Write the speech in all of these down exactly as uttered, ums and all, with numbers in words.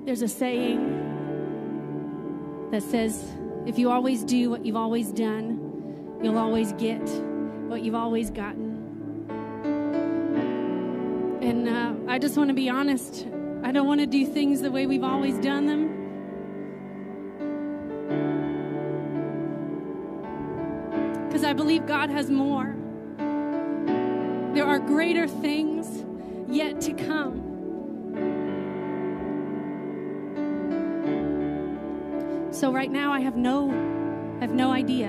There's a saying that says, if you always do what you've always done, you'll always get what you've always gotten. And uh, I just want to be honest. I don't want to do things the way we've always done them. Because I believe God has more. There are greater things yet to come. So right now I have no, I have no idea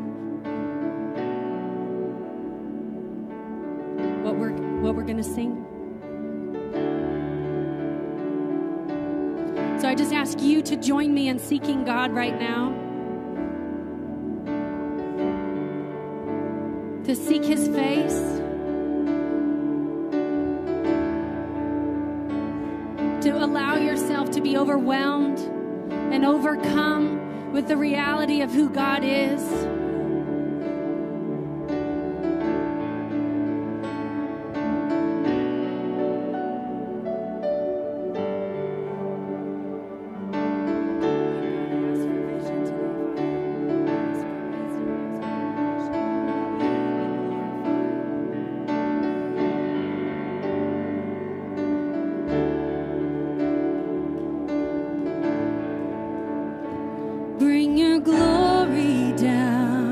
what we're what we're gonna sing. So I just ask you to join me in seeking God right now, to seek His face, to allow yourself to be overwhelmed and overcome with the reality of who God is. Bring your glory down.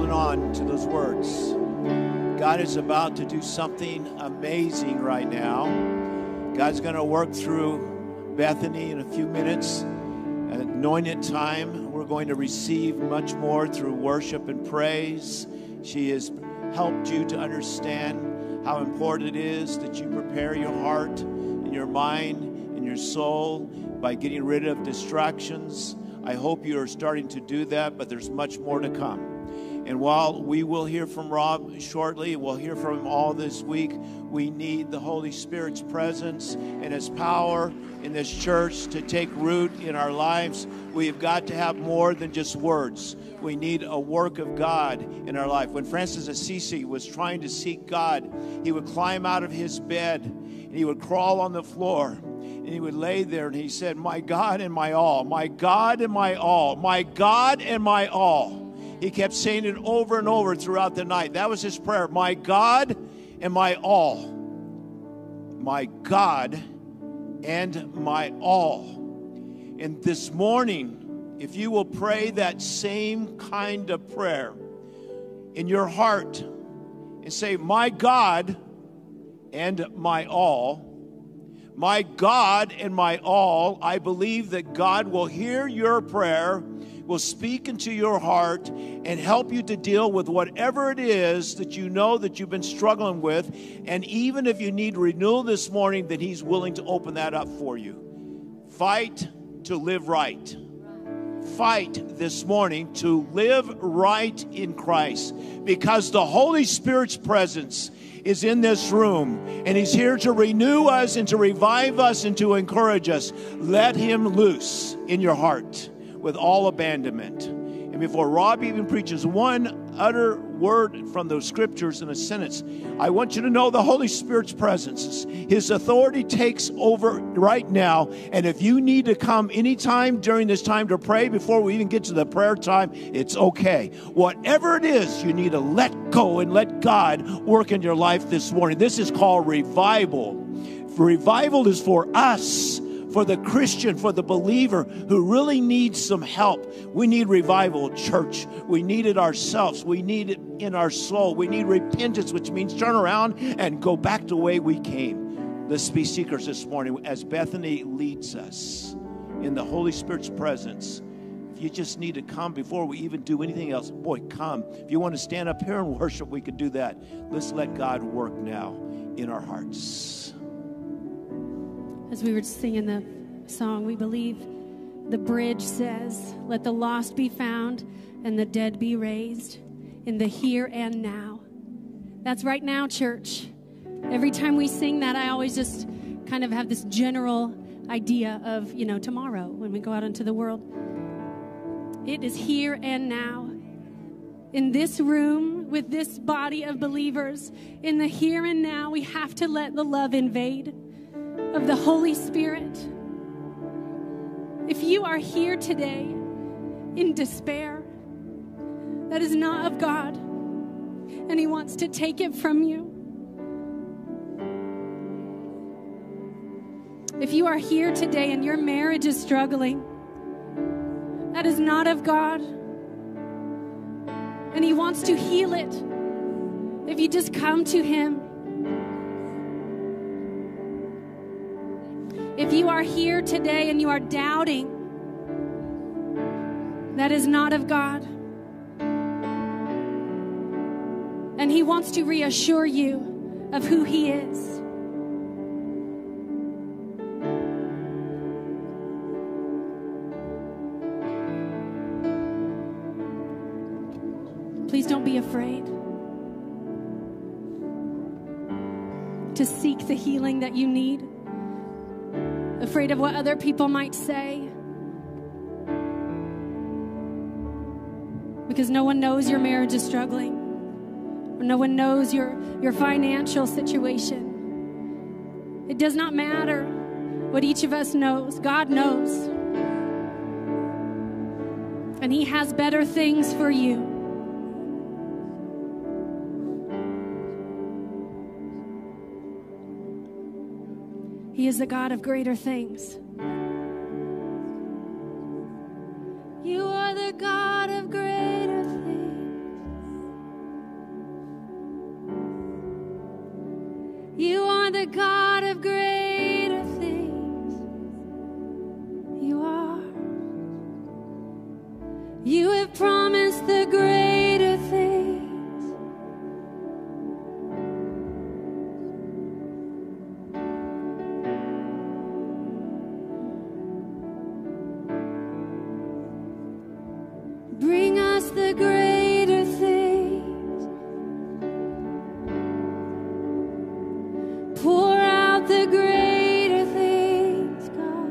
holding on to those words. God is about to do something amazing right now. God's going to work through Bethany in a few minutes. At anointed time, we're going to receive much more through worship and praise. She has helped you to understand how important it is that you prepare your heart and your mind and your soul by getting rid of distractions. I hope you are starting to do that, but there's much more to come. And while we will hear from Rob shortly, we'll hear from him all this week, we need the Holy Spirit's presence and His power in this church to take root in our lives. We've got to have more than just words. We need a work of God in our life. When Francis Assisi was trying to seek God, he would climb out of his bed and he would crawl on the floor and he would lay there and he said, "My God and my all, my God and my all, my God and my all." He kept saying it over and over throughout the night. That was his prayer. My God and my all. My God and my all. And this morning, if you will pray that same kind of prayer in your heart and say, my God and my all, my God and my all, I believe that God will hear your prayer, will speak into your heart and help you to deal with whatever it is that you know that you've been struggling with. And even if you need renewal this morning, that He's willing to open that up for you. Fight to live right. Fight this morning to live right in Christ, because the Holy Spirit's presence is in this room, and He's here to renew us and to revive us and to encourage us. Let Him loose in your heart with all abandonment. And before Rob even preaches one utter word from those scriptures in a sentence, I want you to know the Holy Spirit's presence. His authority takes over right now. And if you need to come anytime during this time to pray before we even get to the prayer time, it's okay. Whatever it is, you need to let go and let God work in your life this morning. This is called revival. Revival is for us, for the Christian, for the believer who really needs some help. We need revival, church. We need it ourselves. We need it in our soul. We need repentance, which means turn around and go back the way we came. Let's be seekers this morning as Bethany leads us in the Holy Spirit's presence. If you just need to come before we even do anything else, boy, come. If you want to stand up here and worship, we can do that. Let's let God work now in our hearts. As we were singing the song, we believe the bridge says, let the lost be found and the dead be raised in the here and now. That's right now, church. Every time we sing that, I always just kind of have this general idea of, you know, tomorrow when we go out into the world. It is here and now. In this room, with this body of believers, in the here and now, we have to let the love invade of the Holy Spirit. If you are here today in despair, that is not of God, and He wants to take it from you. If you are here today and your marriage is struggling, that is not of God, and He wants to heal it. If you just come to Him. If you are here today and you are doubting, that is not of God. And He wants to reassure you of who He is. Please don't be afraid to seek the healing that you need. Afraid of what other people might say. Because no one knows your marriage is struggling. Or no one knows your, your financial situation. It does not matter what each of us knows. God knows. And He has better things for you. He is the God of greater things. You are the God of greater things. God of greater things. You are. You have promised the greater things. Bring us the greater things. Pour out the greater things, God.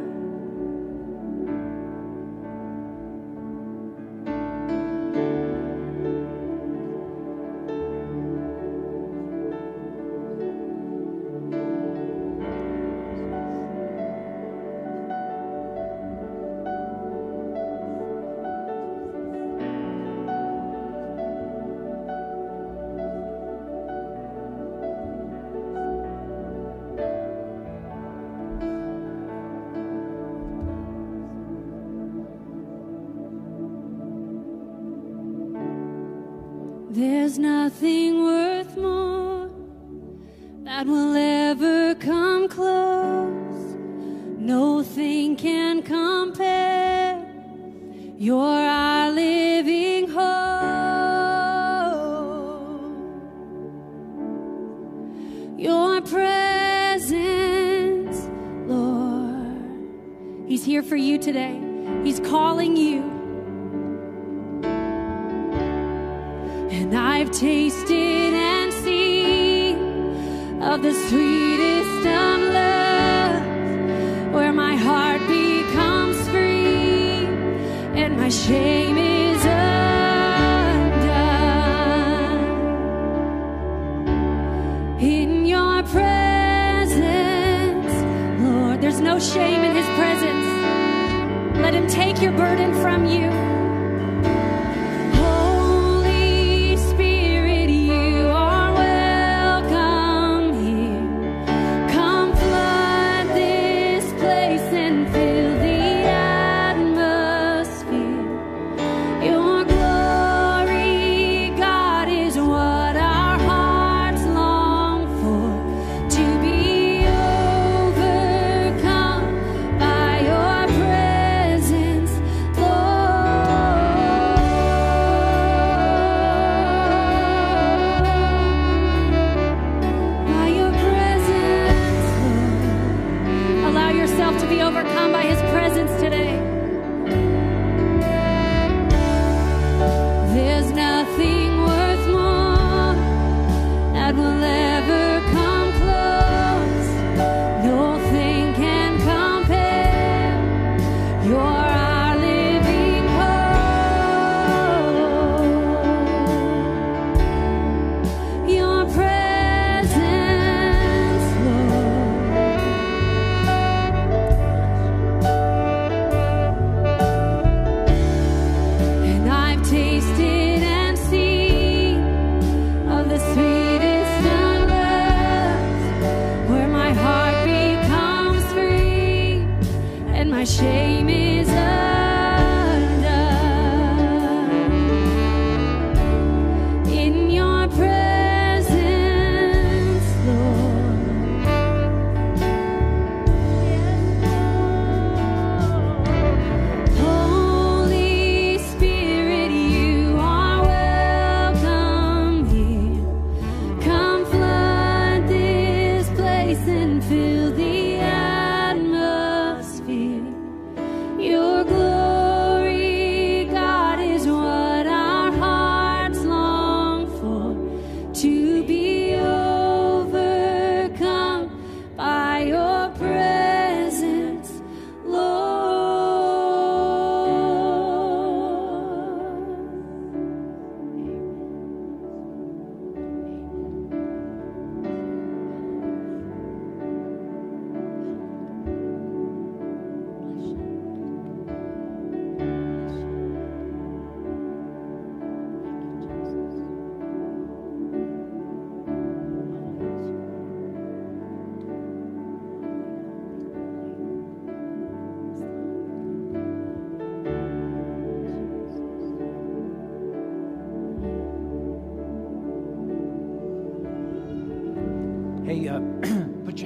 There's nothing worth more that will ever come close. Nothing can compare. You're our living hope. Your presence, Lord. He's here for you today. He's calling you. And I've tasted and seen of the sweetest of love, where my heart becomes free and my shame is undone. In your presence, Lord, there's no shame in his presence. Let him take your burden from you.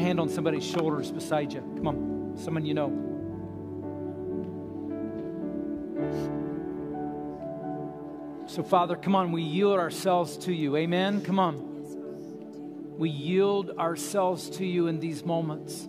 hand on somebody's shoulders beside you. Come on, someone you know. So, Father, come on, we yield ourselves to you. Amen? Come on. We yield ourselves to you in these moments.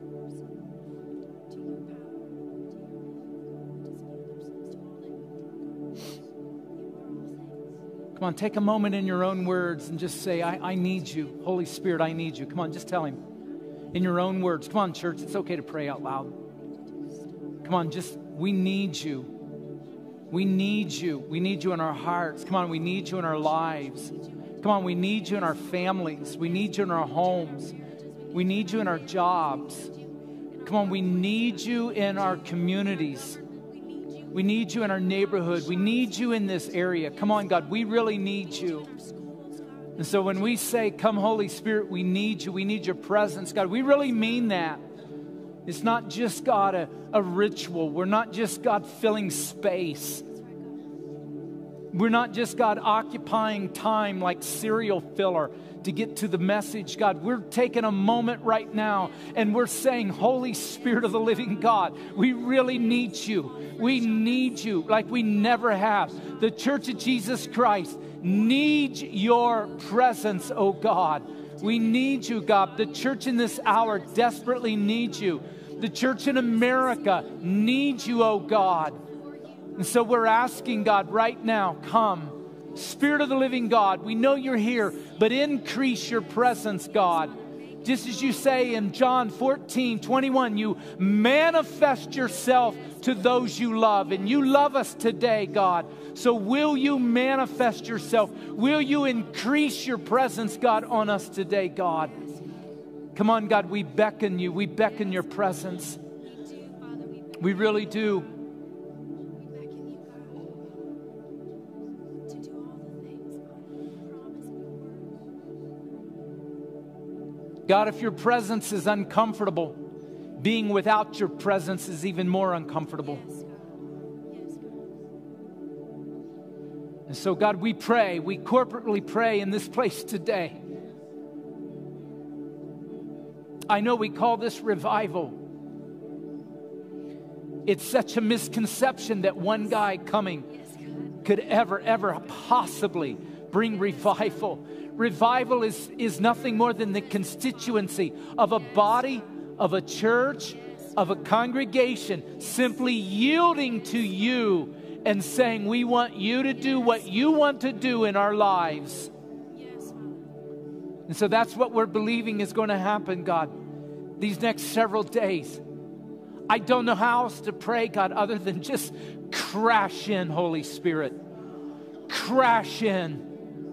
Come on, take a moment in your own words and just say, I, I need you. Holy Spirit, I need you. Come on, just tell him in your own words. Come on, church, it's okay to pray out loud. Come on, just, we need you. We need you. We need you in our hearts. Come on, we need you in our lives. Come on, we need you in our families. We need you in our homes. We need you in our jobs. Come on, we need you in our communities. We need you in our neighborhood. We need you in this area. Come on, God, we really need you. And so when we say, come, Holy Spirit, we need you. We need your presence, God. We really mean that. It's not just, God, a, a ritual. We're not just, God, filling space. We're not just, God, occupying time like serial filler to get to the message, God. We're taking a moment right now and we're saying, Holy Spirit of the living God, we really need you. We need you like we never have. The Church of Jesus Christ needs your presence, oh God. We need you, God. The church in this hour desperately needs you. The church in America needs you, oh God. And so we're asking, God, right now, come. Spirit of the living God, we know you're here, but increase your presence, God. Just as you say in John fourteen twenty-one, you manifest yourself to those you love. And you love us today, God. So will you manifest yourself? Will you increase your presence, God, on us today, God? Come on, God, we beckon you. We beckon your presence. We really do. God, if your presence is uncomfortable, being without your presence is even more uncomfortable. And so, God, we pray, we corporately pray in this place today. I know we call this revival. It's such a misconception that one guy coming could ever, ever possibly bring revival. Revival is, is nothing more than the constituency of a body, of a church, of a congregation, simply yielding to you and saying, we want you to do what you want to do in our lives. And so that's what we're believing is going to happen, God, these next several days. I don't know how else to pray, God, other than just crash in, Holy Spirit. Crash in.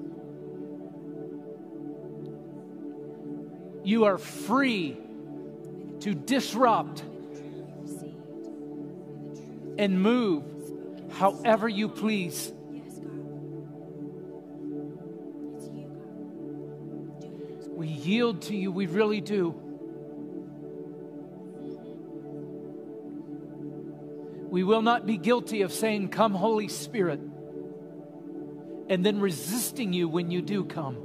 You are free to disrupt and move however you please. We yield to you, we really do. We will not be guilty of saying, come, Holy Spirit, and then resisting you when you do come.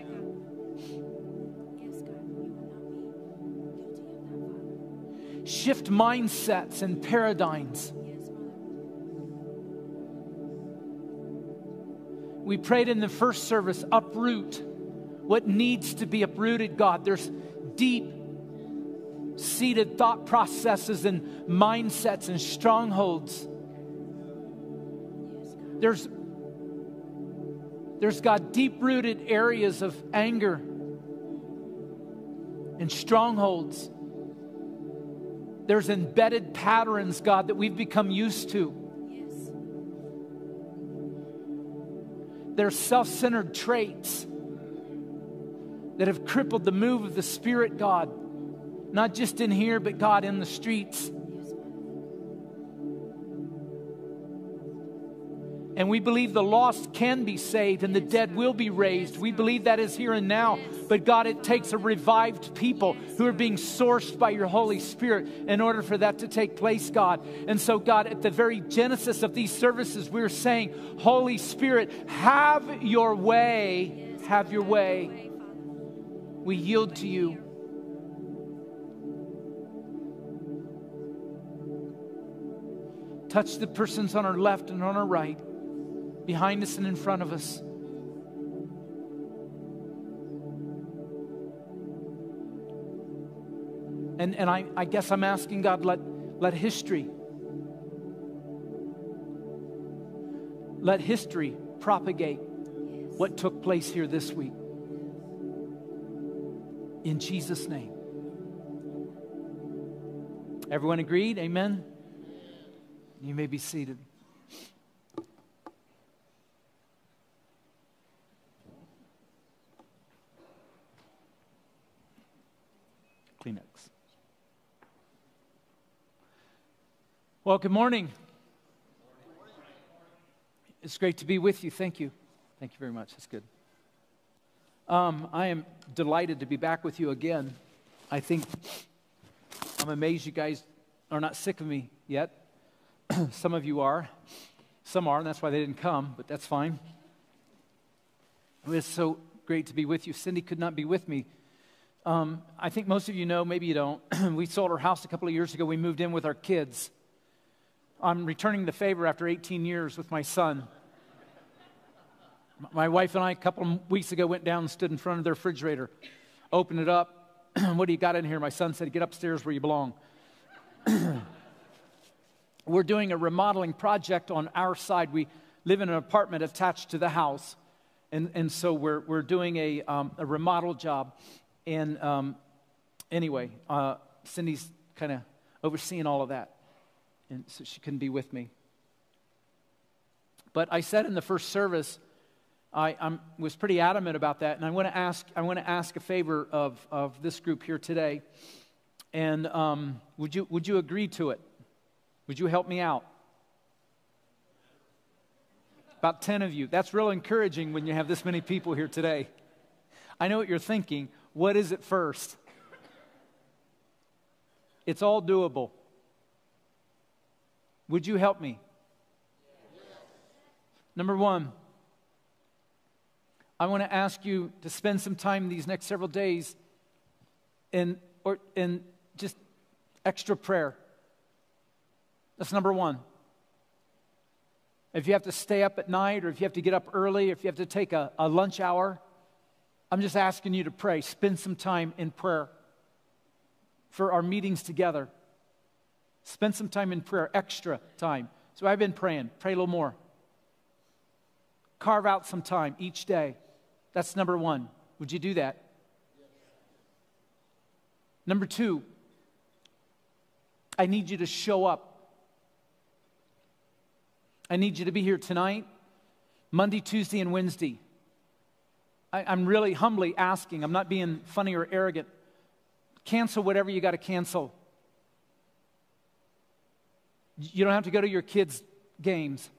Shift mindsets and paradigms. We prayed in the first service, uproot what needs to be uprooted, God. There's deep seated thought processes and mindsets and strongholds. There's, there's God, deep-rooted areas of anger and strongholds. There's embedded patterns, God, that we've become used to. Yes. There's self-centered traits that have crippled the move of the Spirit, God. Not just in here, but God, in the streets. And we believe the lost can be saved and the dead will be raised. We believe that is here and now. But God, it takes a revived people who are being sourced by your Holy Spirit in order for that to take place, God. And so, God, at the very genesis of these services, we're saying, Holy Spirit, have your way. Have your way. We yield to you. Touch the persons on our left and on our right, behind us and in front of us. And, and I, I guess I'm asking God, let, let history, let history propagate what took place here this week. In Jesus' name. Everyone agreed? Amen? You may be seated. Kleenex. Well, good morning. It's great to be with you. Thank you. Thank you very much. That's good. Um, I am delighted to be back with you again. I think I'm amazed you guys are not sick of me yet. Some of you are. Some are, and that's why they didn't come, but that's fine. It's so great to be with you. Cindy could not be with me. Um, I think most of you know, maybe you don't. We sold our house a couple of years ago. We moved in with our kids. I'm returning the favor after eighteen years with my son. My wife and I, a couple of weeks ago, went down and stood in front of their refrigerator, opened it up. What do you got in here? My son said, get upstairs where you belong. We're doing a remodeling project on our side. We live in an apartment attached to the house, and, and so we're we're doing a, um, a remodel job. And um, anyway, uh, Cindy's kind of overseeing all of that, and so she couldn't be with me. But I said in the first service, I I'm, was pretty adamant about that, and I want to ask I want to ask a favor of of this group here today, and um, would you would you agree to it? Would you help me out? About ten of you. That's real encouraging when you have this many people here today. I know what you're thinking. What is it first? It's all doable. Would you help me? Number one, I want to ask you to spend some time these next several days in, or, in just extra prayer. That's number one. If you have to stay up at night, or if you have to get up early, if you have to take a, a lunch hour, I'm just asking you to pray. Spend some time in prayer for our meetings together. Spend some time in prayer, extra time. So I've been praying. Pray a little more. Carve out some time each day. That's number one. Would you do that? Number two, I need you to show up. I need you to be here tonight, Monday, Tuesday, and Wednesday. I, I'm really humbly asking. I'm not being funny or arrogant. Cancel whatever you got to cancel. You don't have to go to your kids' games.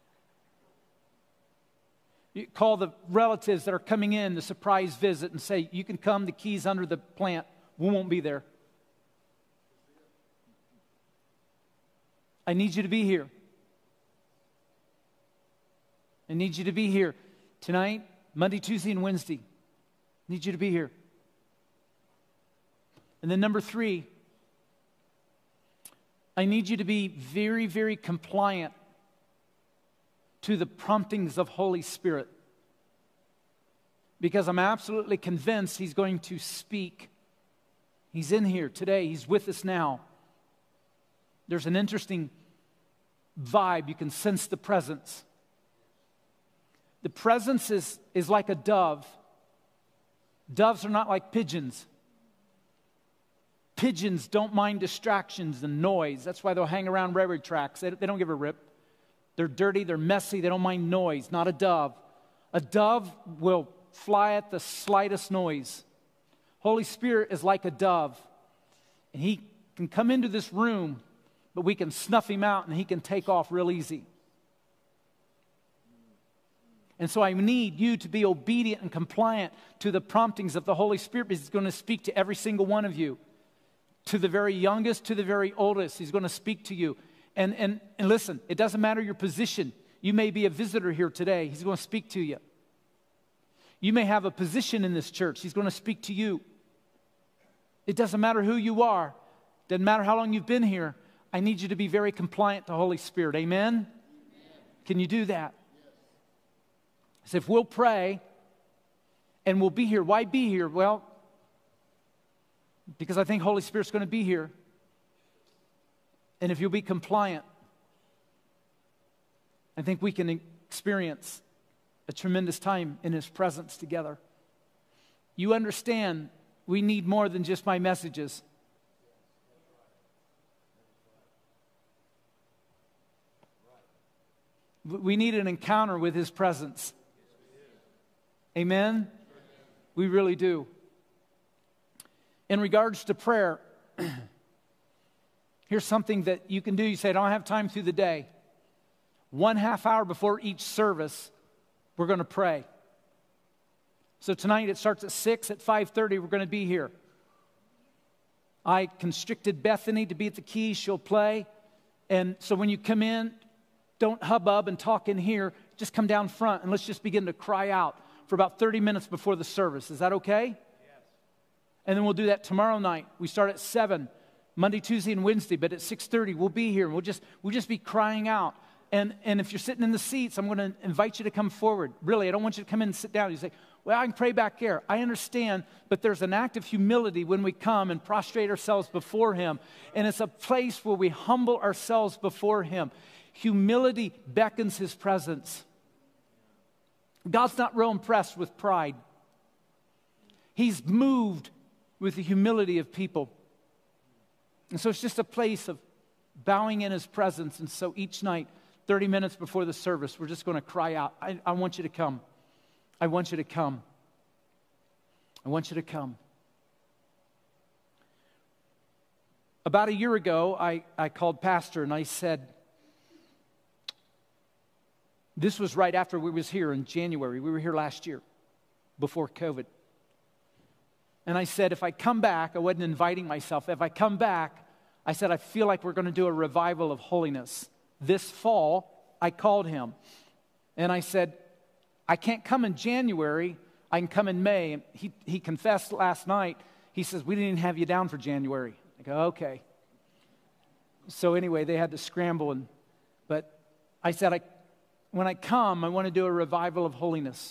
You call the relatives that are coming in, the surprise visit, and say, you can come, the key's under the plant. We won't be there. I need you to be here. I need you to be here tonight, Monday, Tuesday, and Wednesday. I need you to be here. And then number three, I need you to be very, very compliant to the promptings of Holy Spirit. Because I'm absolutely convinced He's going to speak. He's in here today. He's with us now. There's an interesting vibe. You can sense the presence. The presence is, is like a dove. Doves are not like pigeons. Pigeons don't mind distractions and noise. That's why they'll hang around railroad tracks. They, they don't give a rip. They're dirty, they're messy, they don't mind noise. Not a dove. A dove will fly at the slightest noise. Holy Spirit is like a dove. And He can come into this room, but we can snuff Him out and He can take off real easy. And so I need you to be obedient and compliant to the promptings of the Holy Spirit, because He's going to speak to every single one of you. To the very youngest, to the very oldest, He's going to speak to you. And, and, and listen, it doesn't matter your position. You may be a visitor here today. He's going to speak to you. You may have a position in this church. He's going to speak to you. It doesn't matter who you are. Doesn't matter how long you've been here. I need you to be very compliant to Holy Spirit. Amen? Amen. Can you do that? Yes. So if we'll pray and we'll be here. Why be here? Well, because I think Holy Spirit's going to be here. And if you'll be compliant, I think we can experience a tremendous time in His presence together. You understand, we need more than just my messages. We need an encounter with His presence. Amen? We really do. In regards to prayer, here's something that you can do. You say, I don't have time through the day. One half hour before each service, we're going to pray. So tonight it starts at six. At five thirty, we're going to be here. I constricted Bethany to be at the keys. She'll play. And so when you come in, don't hubbub and talk in here. Just come down front and let's just begin to cry out for about thirty minutes before the service. Is that okay? Yes. And then we'll do that tomorrow night. We start at seven, Monday, Tuesday, and Wednesday. But at six thirty, we'll be here. And we'll just, we'll just be crying out. And, and if you're sitting in the seats, I'm going to invite you to come forward. Really, I don't want you to come in and sit down. You say, well, I can pray back there. I understand, but there's an act of humility when we come and prostrate ourselves before Him. And it's a place where we humble ourselves before Him. Humility beckons His presence. God's not real impressed with pride. He's moved with the humility of people. And so it's just a place of bowing in His presence. And so each night, thirty minutes before the service, we're just going to cry out, I, I want you to come. I want you to come. I want you to come. About a year ago, I, I called Pastor and I said, this was right after we was here in January. We were here last year, before COVID. And I said, if I come back, I wasn't inviting myself. If I come back, I said, I feel like we're going to do a revival of holiness. This fall, I called him. And I said, I can't come in January. I can come in May. And he, he confessed last night. He says, we didn't even have you down for January. I go, okay. So anyway, they had to scramble. And, but I said, I When I come, I want to do a revival of holiness.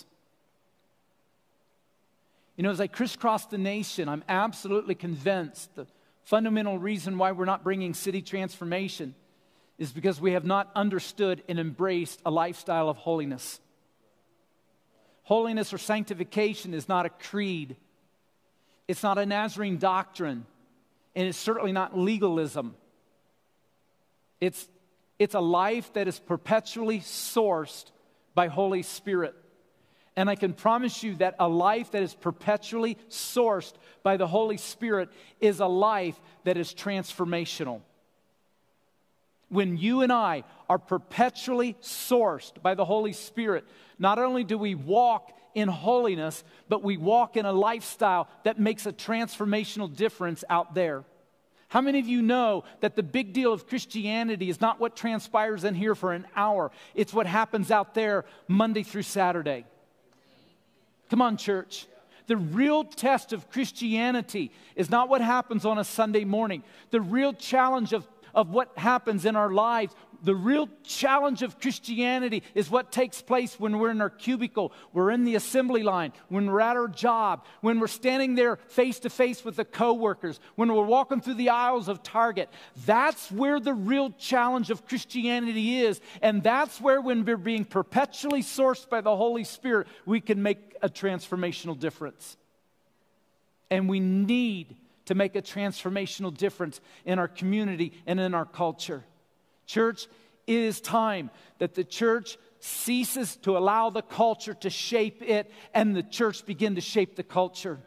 You know, as I crisscross the nation, I'm absolutely convinced the fundamental reason why we're not bringing city transformation is because we have not understood and embraced a lifestyle of holiness. Holiness or sanctification is not a creed. It's not a Nazarene doctrine. And it's certainly not legalism. It's It's a life that is perpetually sourced by Holy Spirit. And I can promise you that a life that is perpetually sourced by the Holy Spirit is a life that is transformational. When you and I are perpetually sourced by the Holy Spirit, not only do we walk in holiness, but we walk in a lifestyle that makes a transformational difference out there. How many of you know that the big deal of Christianity is not what transpires in here for an hour? It's what happens out there Monday through Saturday. Come on, church. The real test of Christianity is not what happens on a Sunday morning. The real challenge of, of what happens in our lives, the real challenge of Christianity is what takes place when we're in our cubicle, we're in the assembly line, when we're at our job, when we're standing there face to face with the coworkers, when we're walking through the aisles of Target. That's where the real challenge of Christianity is. And that's where, when we're being perpetually sourced by the Holy Spirit, we can make a transformational difference. And we need to make a transformational difference in our community and in our culture. Church, it is time that the church ceases to allow the culture to shape it and the church begin to shape the culture.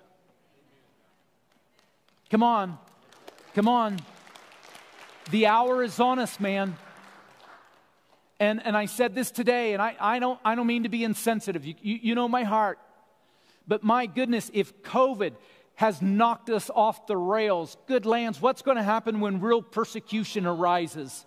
Come on. Come on. The hour is on us, man. And and I said this today, and I, I don't I don't mean to be insensitive. You, you, you know my heart. But my goodness, if COVID has knocked us off the rails, good lands, what's going to happen when real persecution arises?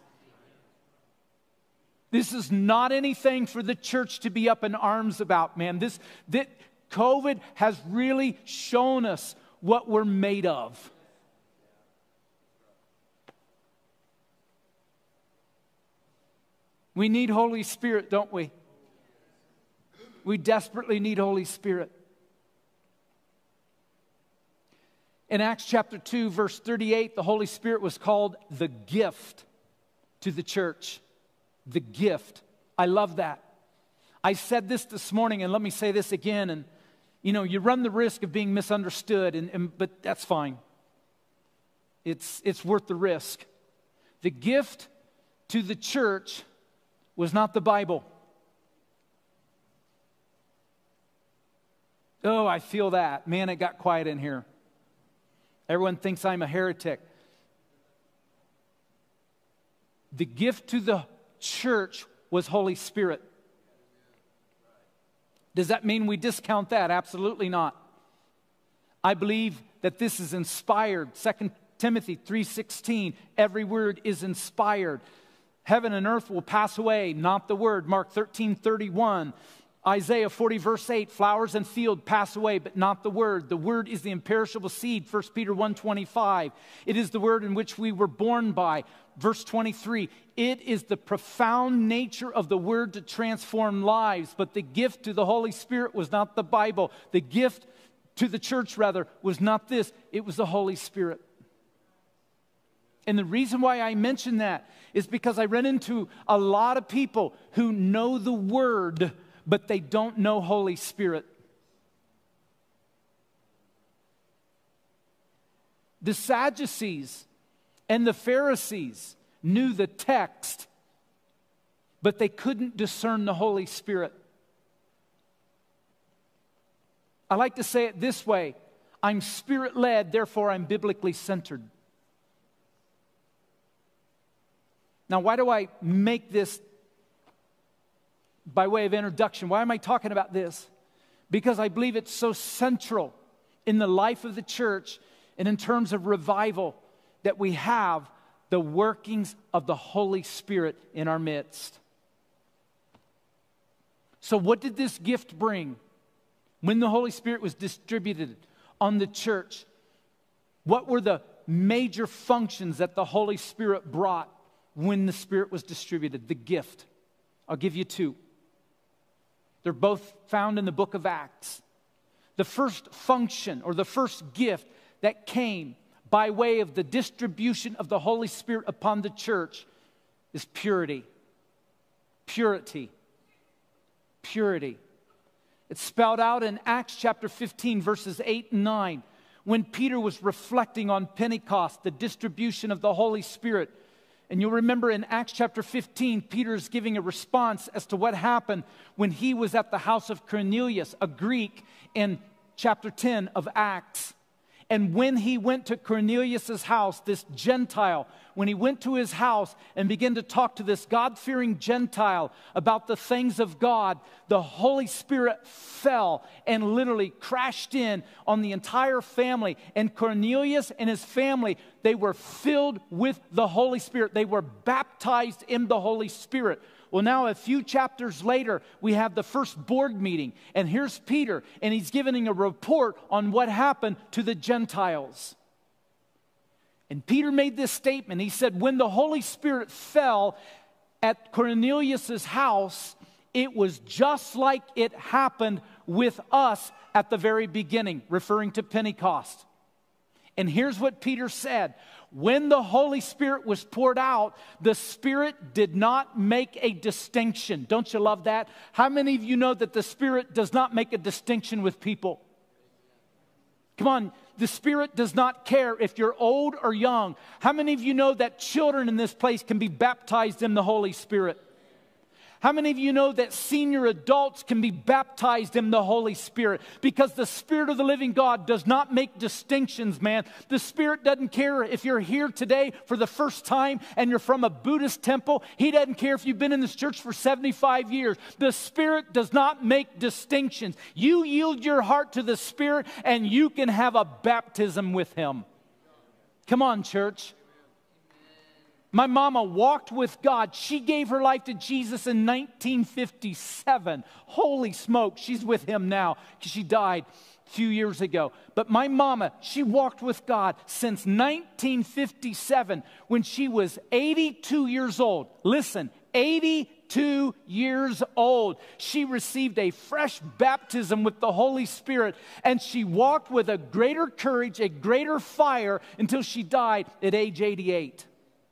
This is not anything for the church to be up in arms about, man. This, that COVID has really shown us what we're made of. We need Holy Spirit, don't we? We desperately need Holy Spirit. In Acts chapter two, verse thirty-eight, the Holy Spirit was called the gift to the church. The gift. I love that. I said this this morning, and let me say this again. And, you know, you run the risk of being misunderstood, and, and but that's fine. It's, it's worth the risk. The gift to the church was not the Bible. Oh, I feel that. Man, it got quiet in here. Everyone thinks I'm a heretic. The gift to the church was Holy Spirit. Does that mean we discount that? Absolutely not. I believe that this is inspired. Second Timothy three sixteen, every word is inspired. Heaven and earth will pass away, not the word. Mark thirteen thirty-one. Isaiah forty, verse eight, flowers and field pass away, but not the word. The word is the imperishable seed, First Peter one twenty-five. It is the word in which we were born by. Verse twenty-three, it is the profound nature of the word to transform lives, but the gift to the Holy Spirit was not the Bible. The gift to the church, rather, was not this. It was the Holy Spirit. And the reason why I mention that is because I run into a lot of people who know the word, but they don't know Holy Spirit. The Sadducees and the Pharisees knew the text, but they couldn't discern the Holy Spirit. I like to say it this way: I'm Spirit-led, therefore I'm biblically centered. Now, why do I make this by way of introduction? Why am I talking about this? Because I believe it's so central in the life of the church and in terms of revival that we have the workings of the Holy Spirit in our midst. So what did this gift bring when the Holy Spirit was distributed on the church? What were the major functions that the Holy Spirit brought when the Spirit was distributed? The gift. I'll give you two. They're both found in the book of Acts. The first function or the first gift that came by way of the distribution of the Holy Spirit upon the church is purity. Purity. Purity. It's spelled out in Acts chapter fifteen, verses eight and nine. When Peter was reflecting on Pentecost, the distribution of the Holy Spirit. And you'll remember in Acts chapter fifteen, Peter is giving a response as to what happened when he was at the house of Cornelius, a Greek, in chapter ten of Acts. And when he went to Cornelius' house, this Gentile, when he went to his house and began to talk to this God-fearing Gentile about the things of God, the Holy Spirit fell and literally crashed in on the entire family. And Cornelius and his family, they were filled with the Holy Spirit. They were baptized in the Holy Spirit. Well, now a few chapters later, we have the first board meeting. And here's Peter, and he's giving a report on what happened to the Gentiles. And Peter made this statement. He said, when the Holy Spirit fell at Cornelius' house, it was just like it happened with us at the very beginning, referring to Pentecost. And here's what Peter said. When the Holy Spirit was poured out, the Spirit did not make a distinction. Don't you love that? How many of you know that the Spirit does not make a distinction with people? Come on, the Spirit does not care if you're old or young. How many of you know that children in this place can be baptized in the Holy Spirit? How many of you know that senior adults can be baptized in the Holy Spirit? Because the Spirit of the living God does not make distinctions, man. The Spirit doesn't care if you're here today for the first time and you're from a Buddhist temple. He doesn't care if you've been in this church for seventy-five years. The Spirit does not make distinctions. You yield your heart to the Spirit and you can have a baptism with Him. Come on, church. My mama walked with God. She gave her life to Jesus in nineteen fifty-seven. Holy smoke, she's with Him now because she died a few years ago. But my mama, she walked with God since nineteen fifty-seven when she was eighty-two years old. Listen, eighty-two years old. She received a fresh baptism with the Holy Spirit, and she walked with a greater courage, a greater fire until she died at age eighty-eight.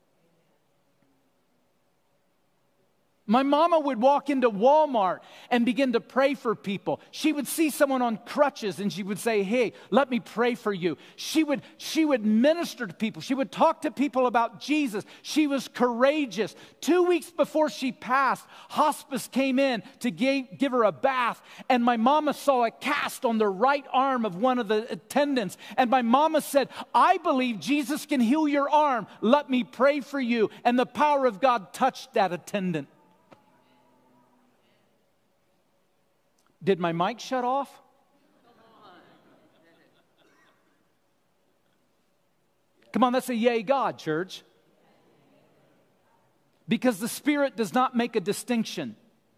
My mama would walk into Walmart and begin to pray for people. She would see someone on crutches and she would say, hey, let me pray for you. She would, she would minister to people. She would talk to people about Jesus. She was courageous. Two weeks before she passed, hospice came in to give, give her a bath, and my mama saw a cast on the right arm of one of the attendants. And my mama said, I believe Jesus can heal your arm. Let me pray for you. And the power of God touched that attendant. Did my mic shut off? Come on, let's say yay God, church. Because the Spirit does not make a distinction.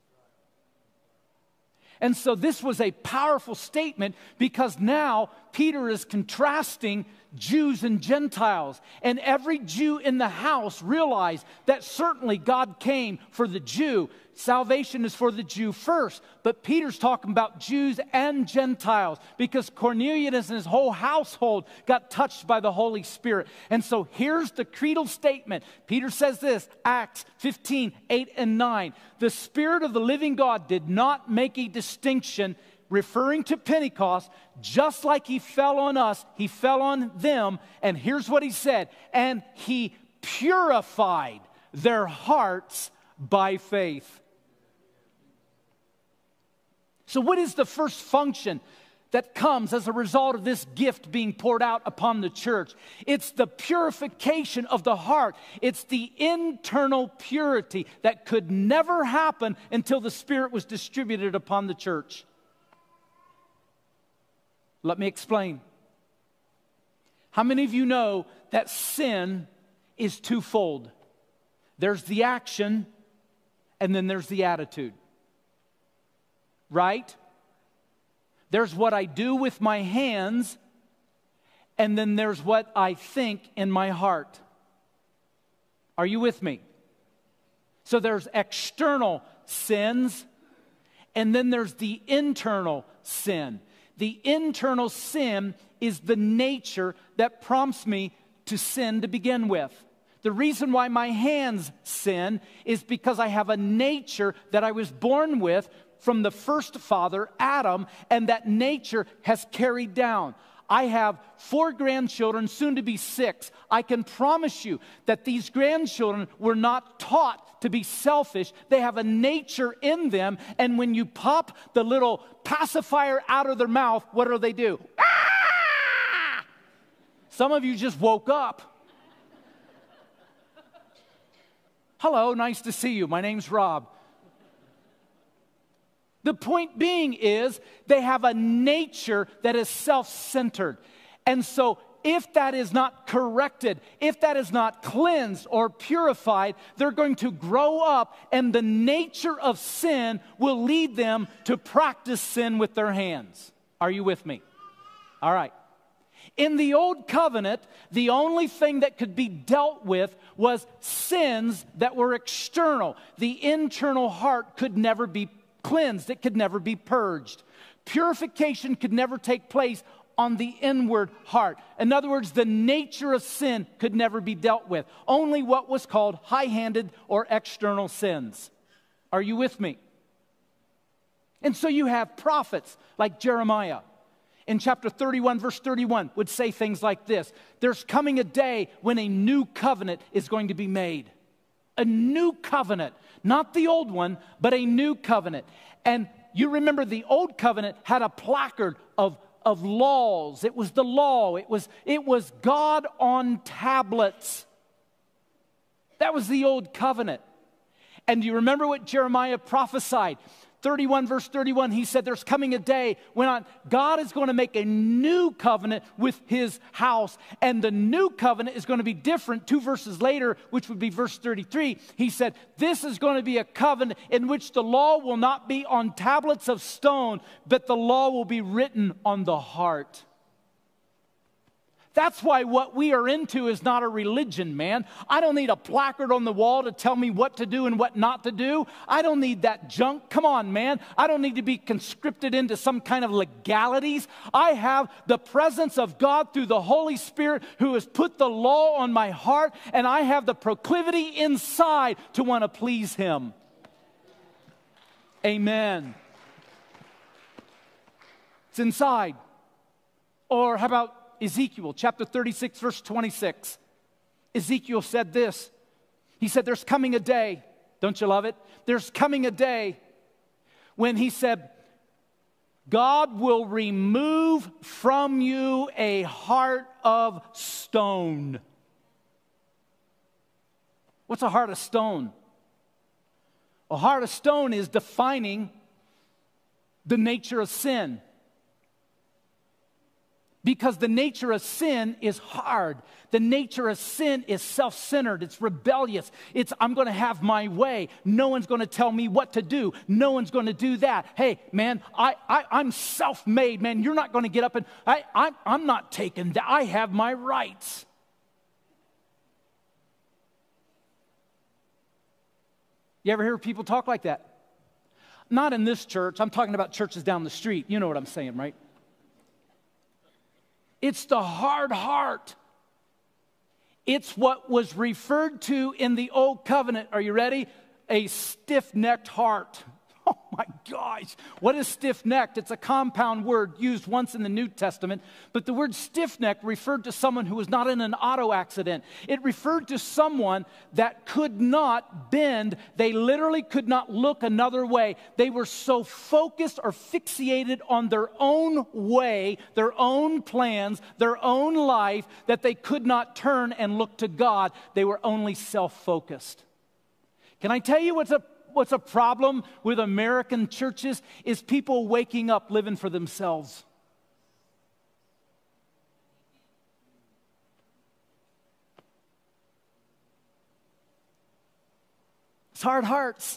And so this was a powerful statement because now Peter is contrasting Jews and Gentiles. And every Jew in the house realized that certainly God came for the Jew. Salvation is for the Jew first. But Peter's talking about Jews and Gentiles because Cornelius and his whole household got touched by the Holy Spirit. And so here's the creedal statement. Peter says this, Acts fifteen, eight and nine. The Spirit of the living God did not make a distinction, referring to Pentecost, just like he fell on us, he fell on them. And here's what he said, and he purified their hearts by faith. So what is the first function that comes as a result of this gift being poured out upon the church? It's the purification of the heart. It's the internal purity that could never happen until the Spirit was distributed upon the church. Let me explain. How many of you know that sin is twofold? There's the action, and then there's the attitude. Right? There's what I do with my hands, and then there's what I think in my heart. Are you with me? So there's external sins, and then there's the internal sin. The internal sin is the nature that prompts me to sin to begin with. The reason why my hands sin is because I have a nature that I was born with from the first father, Adam, and that nature has carried down. I have four grandchildren, soon to be six. I can promise you that these grandchildren were not taught to be selfish. They have a nature in them, and when you pop the little pacifier out of their mouth, what do they do? Ah! Some of you just woke up. Hello, nice to see you. My name's Rob. The point being is they have a nature that is self-centered. And so if that is not corrected, if that is not cleansed or purified, they're going to grow up and the nature of sin will lead them to practice sin with their hands. Are you with me? All right. In the old covenant, the only thing that could be dealt with was sins that were external. The internal heart could never be cleansed. It could never be purged. Purification could never take place on the inward heart. In other words, the nature of sin could never be dealt with. Only what was called high-handed or external sins. Are you with me? And so you have prophets like Jeremiah. In chapter thirty-one, verse thirty-one, would say things like this. There's coming a day when a new covenant is going to be made. A new covenant. Not the old one, but a new covenant. And you remember the old covenant had a placard of, of laws. It was the law. It was, it was God on tablets. That was the old covenant. And do you remember what Jeremiah prophesied? thirty-one, verse thirty-one, he said there's coming a day when I, God is going to make a new covenant with his house. And the new covenant is going to be different. Two verses later, which would be verse thirty-three, he said, this is going to be a covenant in which the law will not be on tablets of stone, but the law will be written on the heart. That's why what we are into is not a religion, man. I don't need a placard on the wall to tell me what to do and what not to do. I don't need that junk. Come on, man. I don't need to be conscripted into some kind of legalities. I have the presence of God through the Holy Spirit who has put the law on my heart, and I have the proclivity inside to want to please him. Amen. It's inside. Or how about Ezekiel chapter thirty-six, verse twenty-six. Ezekiel said this. He said, there's coming a day. Don't you love it? There's coming a day when he said, God will remove from you a heart of stone. What's a heart of stone? A heart of stone is defining the nature of sin. Because the nature of sin is hard. The nature of sin is self-centered. It's rebellious. It's, I'm going to have my way. No one's going to tell me what to do. No one's going to do that. Hey, man, I, I, I'm self-made, man. You're not going to get up and, I, I, I'm not taking that. I have my rights. You ever hear people talk like that? Not in this church. I'm talking about churches down the street. You know what I'm saying, right? It's the hard heart. It's what was referred to in the Old Covenant. Are you ready? A stiff-necked heart. Oh my gosh. What is stiff-necked? It's a compound word used once in the New Testament. But the word stiff-necked referred to someone who was not in an auto accident. It referred to someone that could not bend. They literally could not look another way. They were so focused or fixated on their own way, their own plans, their own life, that they could not turn and look to God. They were only self-focused. Can I tell you what's a What's a problem with American churches is people waking up living for themselves. It's hard hearts.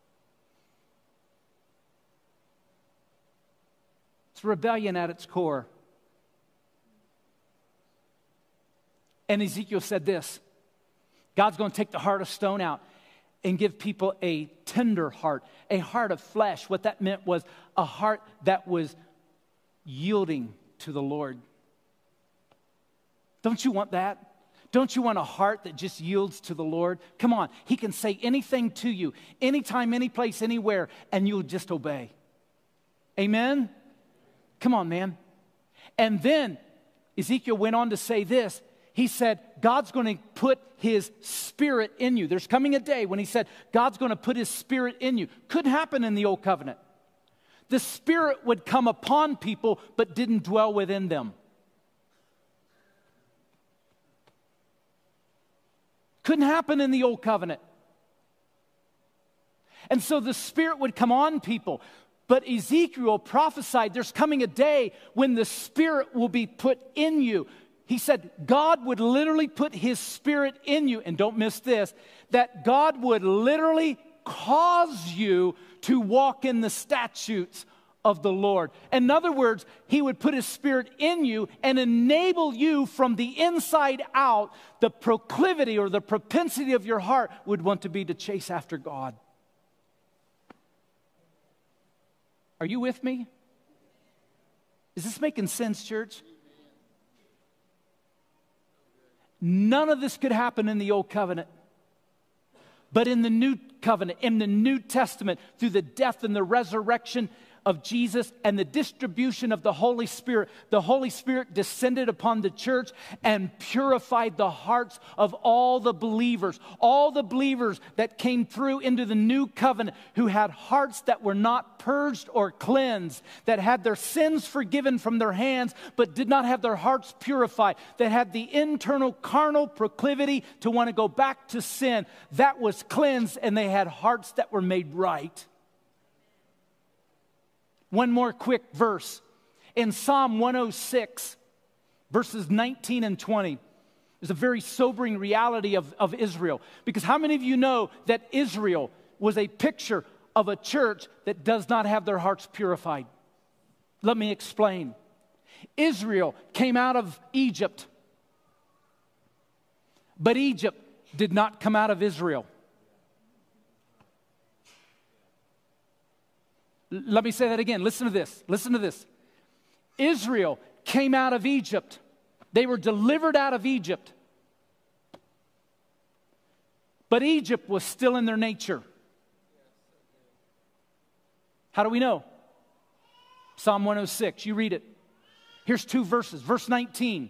It's rebellion at its core. And Ezekiel said this, God's going to take the heart of stone out and give people a tender heart, a heart of flesh. What that meant was a heart that was yielding to the Lord. Don't you want that? Don't you want a heart that just yields to the Lord? Come on, he can say anything to you, anytime, any place, anywhere, and you'll just obey. Amen? Come on, man. And then Ezekiel went on to say this. He said, God's going to put his spirit in you. There's coming a day when he said, God's going to put his spirit in you. Couldn't happen in the old covenant. The spirit would come upon people, but didn't dwell within them. Couldn't happen in the old covenant. And so the spirit would come on people. But Ezekiel prophesied there's coming a day when the spirit will be put in you. He said God would literally put his spirit in you. And don't miss this, that God would literally cause you to walk in the statutes of the Lord. In other words, he would put his spirit in you and enable you from the inside out. The proclivity or the propensity of your heart would want to be to chase after God. Are you with me? Is this making sense, church? None of this could happen in the Old Covenant. But in the New Covenant, in the New Testament, through the death and the resurrection of Jesus and the distribution of the Holy Spirit, the Holy Spirit descended upon the church and purified the hearts of all the believers. All the believers that came through into the New Covenant who had hearts that were not purged or cleansed, that had their sins forgiven from their hands, but did not have their hearts purified, that had the internal carnal proclivity to want to go back to sin, that was cleansed, and they had hearts that were made right. One more quick verse. In Psalm one oh six, verses nineteen and twenty, there's a very sobering reality of, of Israel. Because how many of you know that Israel was a picture of a church that does not have their hearts purified? Let me explain. Israel came out of Egypt, but Egypt did not come out of Israel. L- let me say that again. Listen to this. Listen to this. Israel came out of Egypt. They were delivered out of Egypt. But Egypt was still in their nature. How do we know? Psalm one oh six, you read it. Here's two verses. Verse nineteen.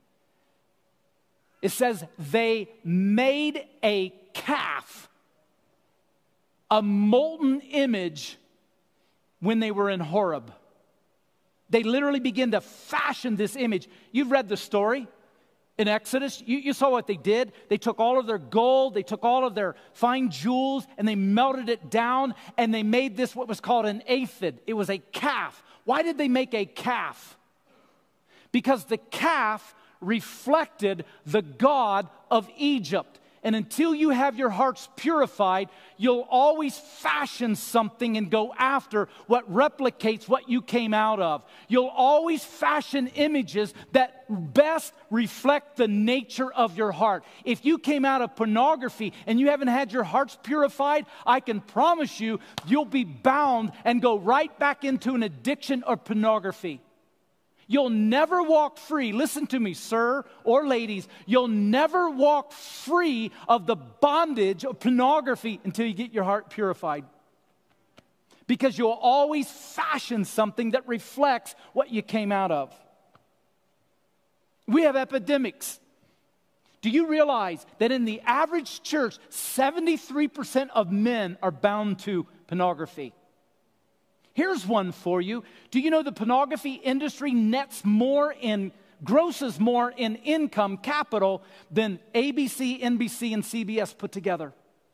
It says, they made a calf, a molten image, when they were in Horeb. They literally began to fashion this image. You've read the story in Exodus. You, you saw what they did. They took all of their gold, they took all of their fine jewels, and they melted it down, and they made this what was called an aphid. It was a calf. Why did they make a calf? Because the calf reflected the God of Egypt. And until you have your hearts purified, you'll always fashion something and go after what replicates what you came out of. You'll always fashion images that best reflect the nature of your heart. If you came out of pornography and you haven't had your hearts purified, I can promise you, you'll be bound and go right back into an addiction of pornography. You'll never walk free. Listen to me, sir or ladies. You'll never walk free of the bondage of pornography until you get your heart purified. Because you'll always fashion something that reflects what you came out of. We have epidemics. Do you realize that in the average church, seventy-three percent of men are bound to pornography? Here's one for you. Do you know the pornography industry nets more in, grosses more in income capital than A B C, N B C, and C B S put together?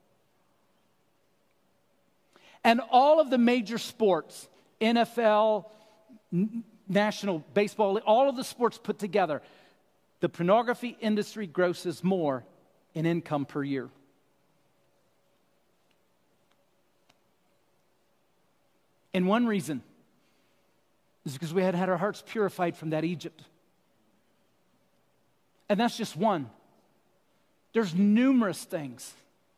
And all of the major sports, N F L, N- National Baseball, all of the sports put together, the pornography industry grosses more in income per year. And one reason is because we had had our hearts purified from that Egypt. And that's just one. There's numerous things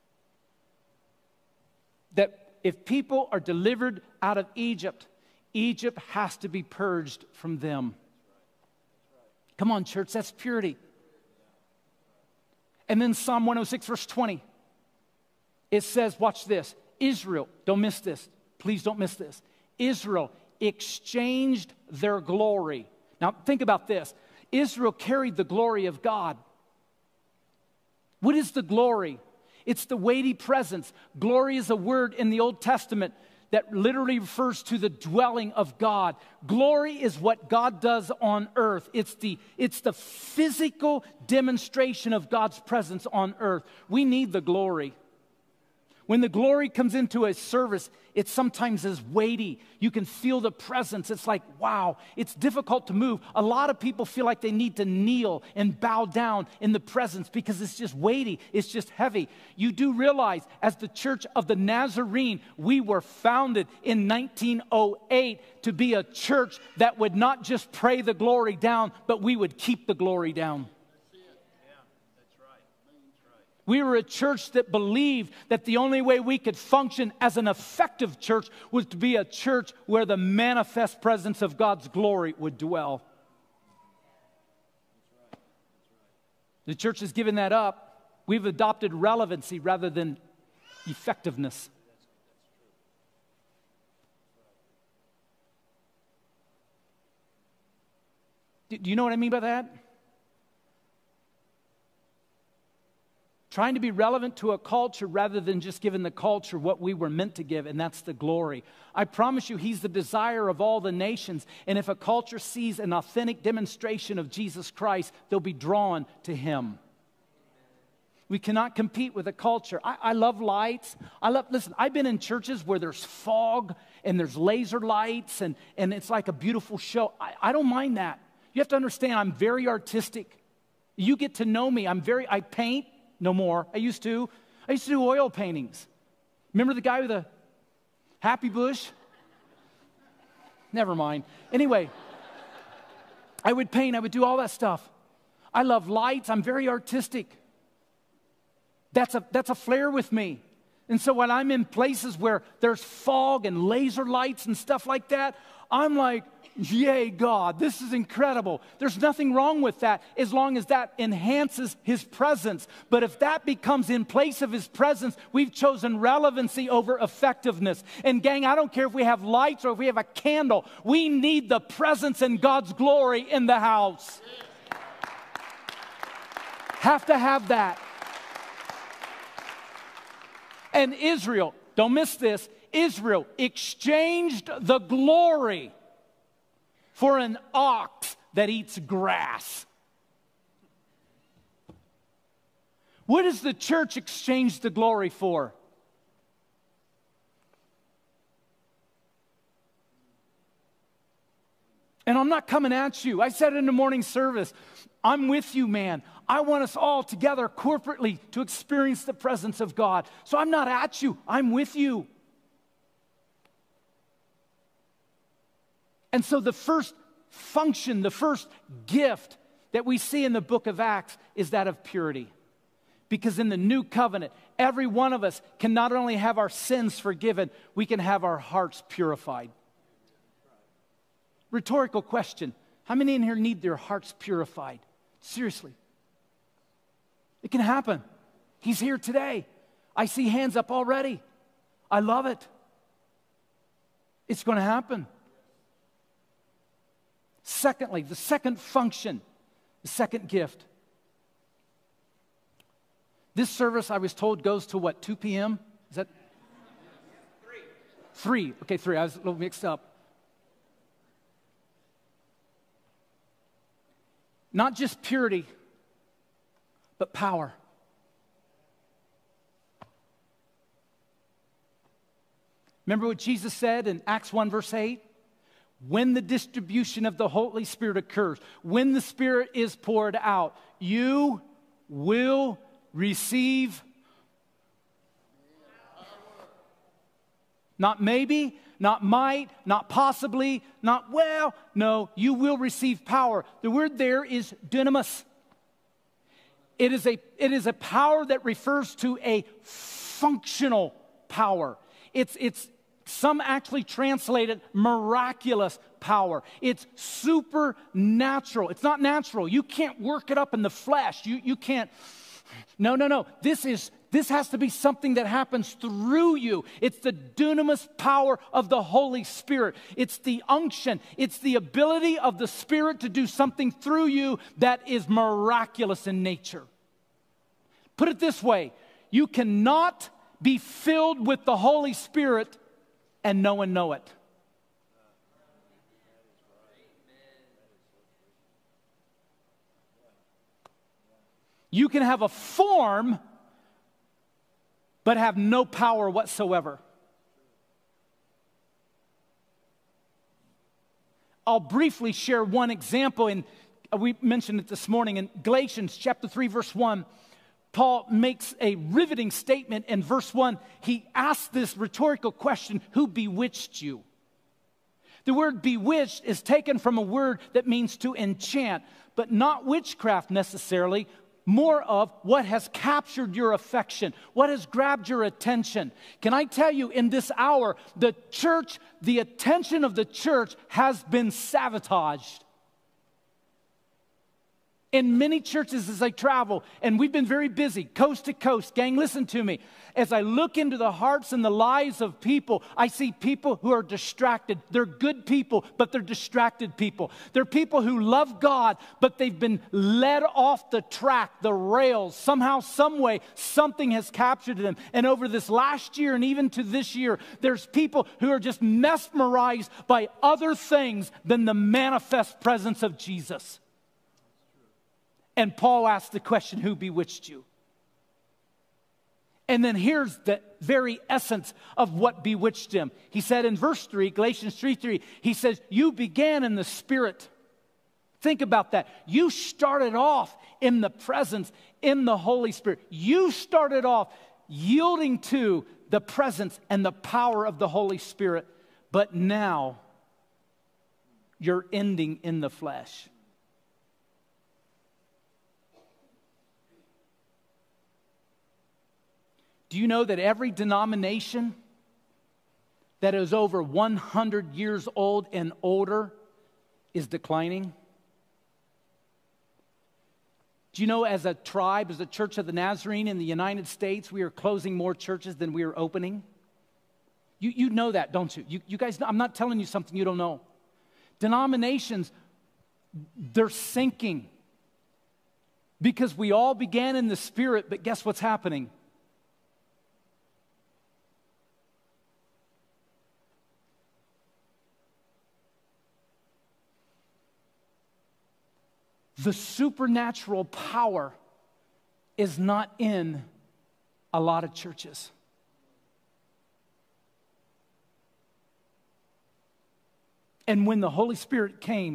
that if people are delivered out of Egypt, Egypt has to be purged from them. Come on, church, that's purity. And then Psalm one oh six, verse twenty, it says, watch this, Israel, don't miss this. Please don't miss this. Israel exchanged their glory. Now, think about this. Israel carried the glory of God. What is the glory? It's the weighty presence. Glory is a word in the Old Testament that literally refers to the dwelling of God. Glory is what God does on earth. It's the, it's the physical demonstration of God's presence on earth. We need the glory. When the glory comes into a service, it sometimes is weighty. You can feel the presence. It's like, wow, it's difficult to move. A lot of people feel like they need to kneel and bow down in the presence because it's just weighty. It's just heavy. You do realize, as the Church of the Nazarene, we were founded in nineteen oh eight to be a church that would not just pray the glory down, but we would keep the glory down. We were a church that believed that the only way we could function as an effective church was to be a church where the manifest presence of God's glory would dwell. The church has given that up. We've adopted relevancy rather than effectiveness. Do you know what I mean by that? Trying to be relevant to a culture rather than just giving the culture what we were meant to give, and that's the glory. I promise you, He's the desire of all the nations. And if a culture sees an authentic demonstration of Jesus Christ, they'll be drawn to Him. We cannot compete with a culture. I, I love lights. I love, listen, I've been in churches where there's fog and there's laser lights and, and it's like a beautiful show. I, I don't mind that. You have to understand, I'm very artistic. You get to know me. I'm very, I paint, no more. I used to. I used to do oil paintings. Remember the guy with the happy bush? Never mind. Anyway, I would paint. I would do all that stuff. I love lights. I'm very artistic. That's a, that's a flair with me. And so when I'm in places where there's fog and laser lights and stuff like that, I'm like, yay, God, this is incredible. There's nothing wrong with that as long as that enhances His presence. But if that becomes in place of His presence, we've chosen relevancy over effectiveness. And gang, I don't care if we have lights or if we have a candle. We need the presence and God's glory in the house. Have to have that. And Israel, don't miss this, Israel exchanged the glory for an ox that eats grass. What does the church exchange the glory for? And I'm not coming at you. I said in the morning service, I'm with you, man. I want us all together corporately to experience the presence of God. So I'm not at you. I'm with you. And so the first function, the first gift that we see in the book of Acts is that of purity. Because in the new covenant, every one of us can not only have our sins forgiven, we can have our hearts purified. Rhetorical question. How many in here need their hearts purified? Seriously. It can happen. He's here today. I see hands up already. I love it. It's going to happen. Secondly, the second function, the second gift. This service, I was told, goes to what, two p.m.? Is that? Three. Three. Okay, three. I was a little mixed up. Not just purity, but power. Remember what Jesus said in Acts one verse eight? When the distribution of the Holy Spirit occurs, when the Spirit is poured out, you will receive, not maybe, not might, not possibly, not well, no, you will receive power. The word there is dunamis. It is a, it is a power that refers to a functional power. It's, it's, some actually translate it miraculous power. It's supernatural. It's not natural. You can't work it up in the flesh. You, you can't. No, no, no. This is this has to be something that happens through you. It's the dunamis power of the Holy Spirit. It's the unction. It's the ability of the Spirit to do something through you that is miraculous in nature. Put it this way. You cannot be filled with the Holy Spirit and no one know it. You can have a form, but have no power whatsoever. I'll briefly share one example, and we mentioned it this morning in Galatians chapter three, verse one. Paul makes a riveting statement in verse one. He asks this rhetorical question, who bewitched you? The word bewitched is taken from a word that means to enchant, but not witchcraft necessarily, more of what has captured your affection, what has grabbed your attention. Can I tell you, in this hour, the church, the attention of the church has been sabotaged. In many churches as I travel, and we've been very busy, coast to coast. Gang, listen to me. As I look into the hearts and the lives of people, I see people who are distracted. They're good people, but they're distracted people. They're people who love God, but they've been led off the track, the rails. Somehow, some way, something has captured them. And over this last year and even to this year, there's people who are just mesmerized by other things than the manifest presence of Jesus. And Paul asked the question, who bewitched you? And then here's the very essence of what bewitched him. He said in verse three, Galatians three three, he says, you began in the Spirit. Think about that. You started off in the presence, in the Holy Spirit. You started off yielding to the presence and the power of the Holy Spirit. But now, you're ending in the flesh. Do you know that every denomination that is over one hundred years old and older is declining? Do you know, as a tribe, as a Church of the Nazarene in the United States, we are closing more churches than we are opening? You, you know that, don't you? you? You guys know, I'm not telling you something you don't know. Denominations, they're sinking because we all began in the Spirit, but guess what's happening? The supernatural power is not in a lot of churches. And when the Holy Spirit came,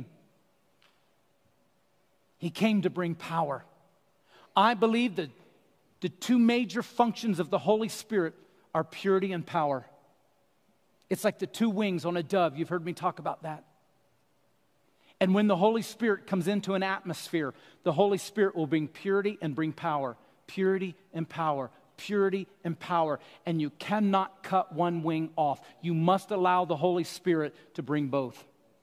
He came to bring power. I believe that the two major functions of the Holy Spirit are purity and power. It's like the two wings on a dove. You've heard me talk about that. And when the Holy Spirit comes into an atmosphere, the Holy Spirit will bring purity and bring power. Purity and power. Purity and power. And you cannot cut one wing off. You must allow the Holy Spirit to bring both.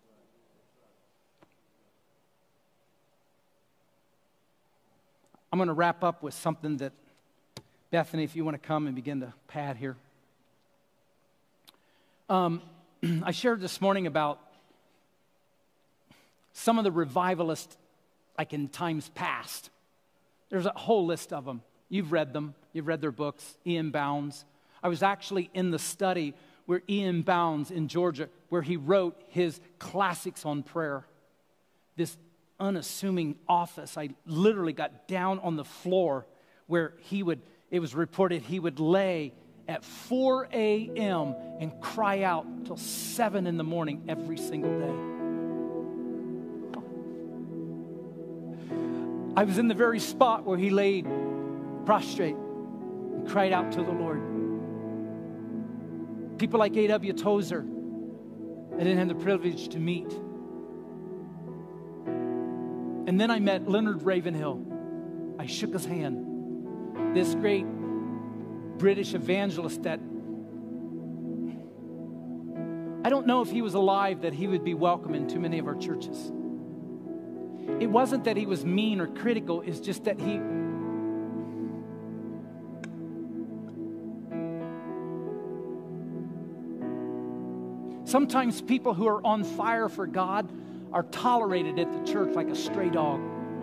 I'm going to wrap up with something that, Bethany, if you want to come and begin to pad here. Um, I shared this morning about some of the revivalists, like in times past. There's a whole list of them. You've read them. You've read their books. Ian Bounds. I was actually in the study where Ian Bounds in Georgia, where he wrote his classics on prayer. This unassuming office. I literally got down on the floor where he would, it was reported he would lay at four a.m. and cry out till seven in the morning every single day. I was in the very spot where he laid prostrate and cried out to the Lord. People like A W Tozer, I didn't have the privilege to meet. And then I met Leonard Ravenhill. I shook his hand. This great British evangelist that I don't know if he was alive that he would be welcome in too many of our churches. It wasn't that he was mean or critical, it's just that he sometimes people who are on fire for God are tolerated at the church like a stray dog.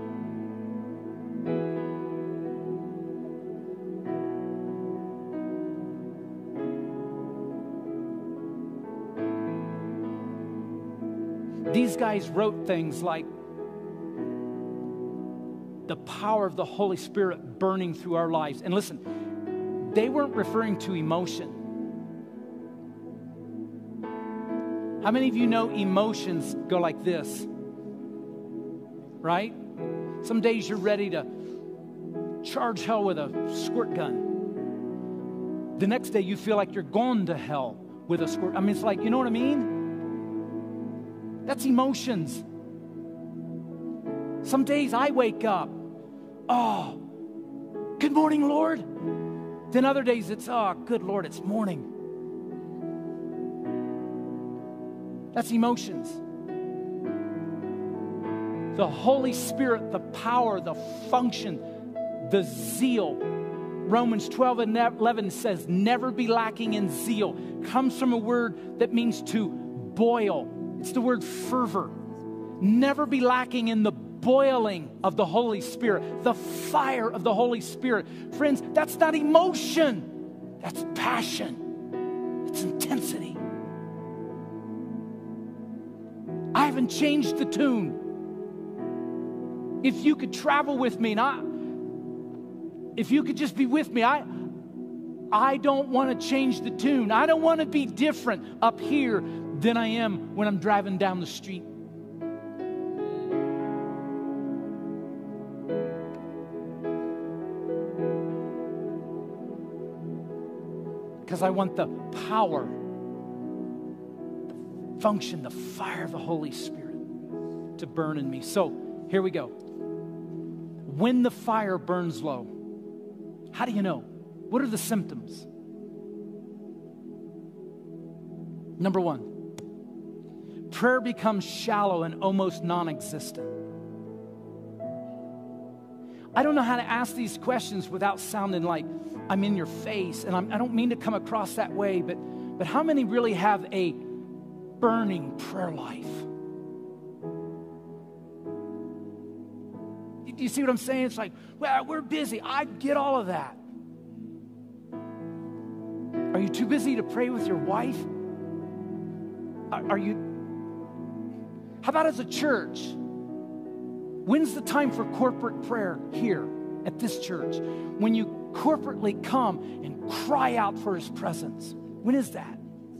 These guys wrote things like the power of the Holy Spirit burning through our lives. And listen, they weren't referring to emotion. How many of you know emotions go like this? Right? Some days you're ready to charge hell with a squirt gun. The next day you feel like you're going to hell with a squirt. I mean, it's like, you know what I mean? That's emotions. Some days I wake up, oh, good morning, Lord. Then other days it's, oh, good Lord, it's morning. That's emotions. The Holy Spirit, the power, the function, the zeal. Romans twelve and eleven says, never be lacking in zeal. Comes from a word that means to boil. It's the word fervor. Never be lacking in the boiling of the Holy Spirit, the fire of the Holy Spirit. Friends, that's not emotion. That's passion. It's intensity. I haven't changed the tune. If you could travel with me, and I, if you could just be with me, I, I don't want to change the tune. I don't want to be different up here than I am when I'm driving down the street. Because I want the power, the function, the fire of the Holy Spirit to burn in me. So here we go. When the fire burns low, how do you know? What are the symptoms? Number one, prayer becomes shallow and almost non-existent. I don't know how to ask these questions without sounding like I'm in your face, and I'm, I don't mean to come across that way, but, but how many really have a burning prayer life? Do you see what I'm saying? It's like, well, we're busy. I get all of that. Are you too busy to pray with your wife? Are, are you? How about as a church? When's the time for corporate prayer here at this church? When you corporately come and cry out for His presence. When is that?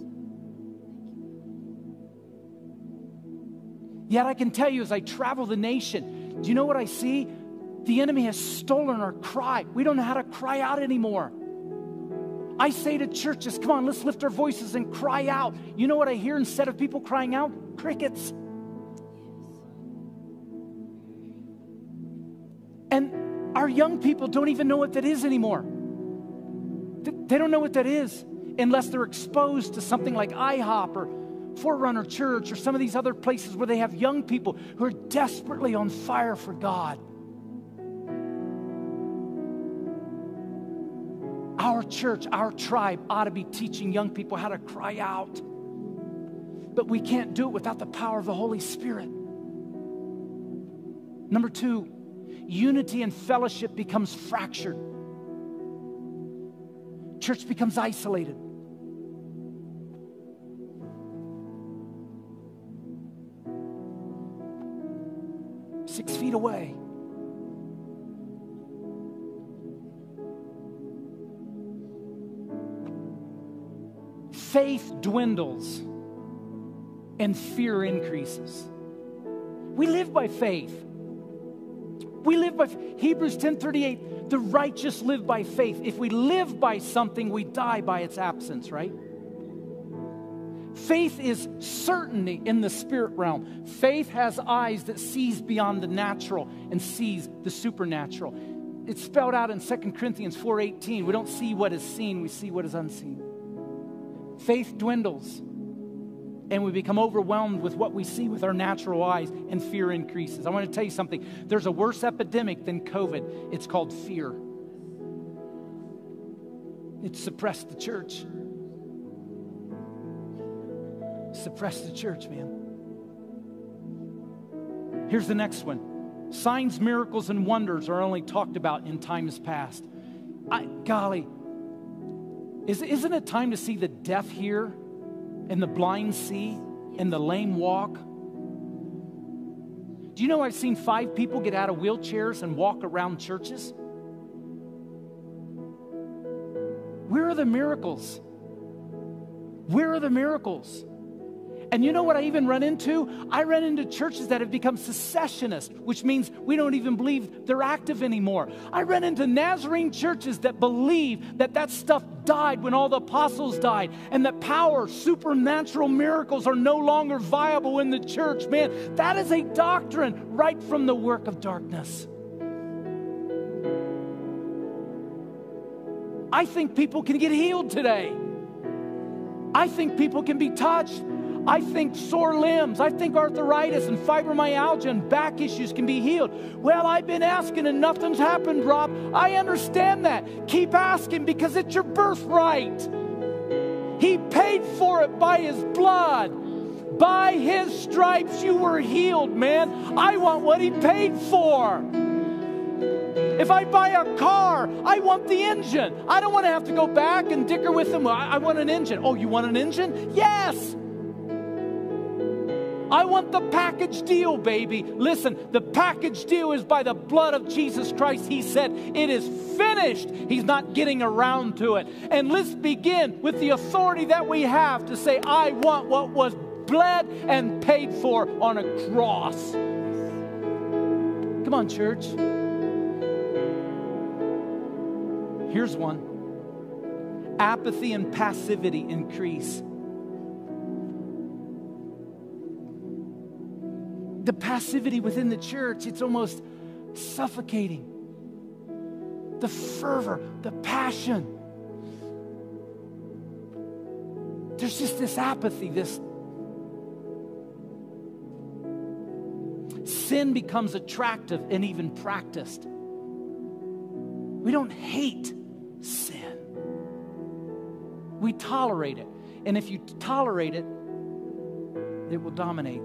Yet I can tell you as I travel the nation, do you know what I see? The enemy has stolen our cry. We don't know how to cry out anymore. I say to churches, come on, let's lift our voices and cry out. You know what I hear instead of people crying out? Crickets. And our young people don't even know what that is anymore. They don't know what that is unless they're exposed to something like I hop or Forerunner Church or some of these other places where they have young people who are desperately on fire for God. Our church, our tribe ought to be teaching young people how to cry out. But we can't do it without the power of the Holy Spirit. Number two, unity and fellowship becomes fractured. Church becomes isolated. Six feet away. Faith dwindles and fear increases. We live by faith. We live by Hebrews ten thirty-eight. The righteous live by faith. If we live by something, we die by its absence, right? Faith is certainty in the spirit realm. Faith has eyes that sees beyond the natural and sees the supernatural. It's spelled out in Second Corinthians four eighteen. We don't see what is seen, we see what is unseen. Faith dwindles, and we become overwhelmed with what we see with our natural eyes, and fear increases. I want to tell you something. There's a worse epidemic than COVID. It's called fear. It suppressed the church. Suppressed the church, man. Here's the next one. Signs, miracles, and wonders are only talked about in times past. I, golly, is, isn't it time to see the deaf hear and the blind see and the lame walk? Do you know I've seen five people get out of wheelchairs and walk around churches? Where are the miracles? Where are the miracles? And you know what I even run into? I run into churches that have become secessionist, which means we don't even believe they're active anymore. I run into Nazarene churches that believe that that stuff died when all the apostles died, and that power, supernatural miracles are no longer viable in the church. Man, that is a doctrine right from the work of darkness. I think people can get healed today. I think people can be touched. I think sore limbs, I think arthritis and fibromyalgia and back issues can be healed. Well, I've been asking and nothing's happened, Rob. I understand that. Keep asking because it's your birthright. He paid for it by His blood. By His stripes you were healed, man. I want what He paid for. If I buy a car, I want the engine. I don't want to have to go back and dicker with them. I, I want an engine. Oh, you want an engine? Yes. I want the package deal, baby. Listen, the package deal is by the blood of Jesus Christ. He said, it is finished. He's not getting around to it. And let's begin with the authority that we have to say, I want what was bled and paid for on a cross. Come on, church. Here's one. Apathy and passivity increase. The passivity within the church, it's almost suffocating. The fervor, the passion. There's just this apathy, this sin becomes attractive and even practiced. We don't hate sin. We tolerate it. And if you tolerate it, it will dominate.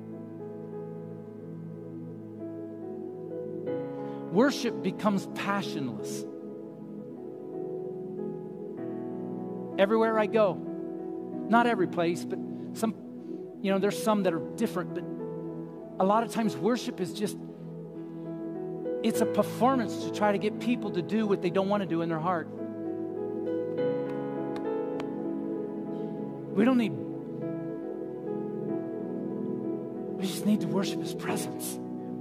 Worship becomes passionless. Everywhere I go, not every place, but some, you know, there's some that are different, but a lot of times worship is just, it's a performance to try to get people to do what they don't want to do in their heart. We don't need, we just need to worship His presence.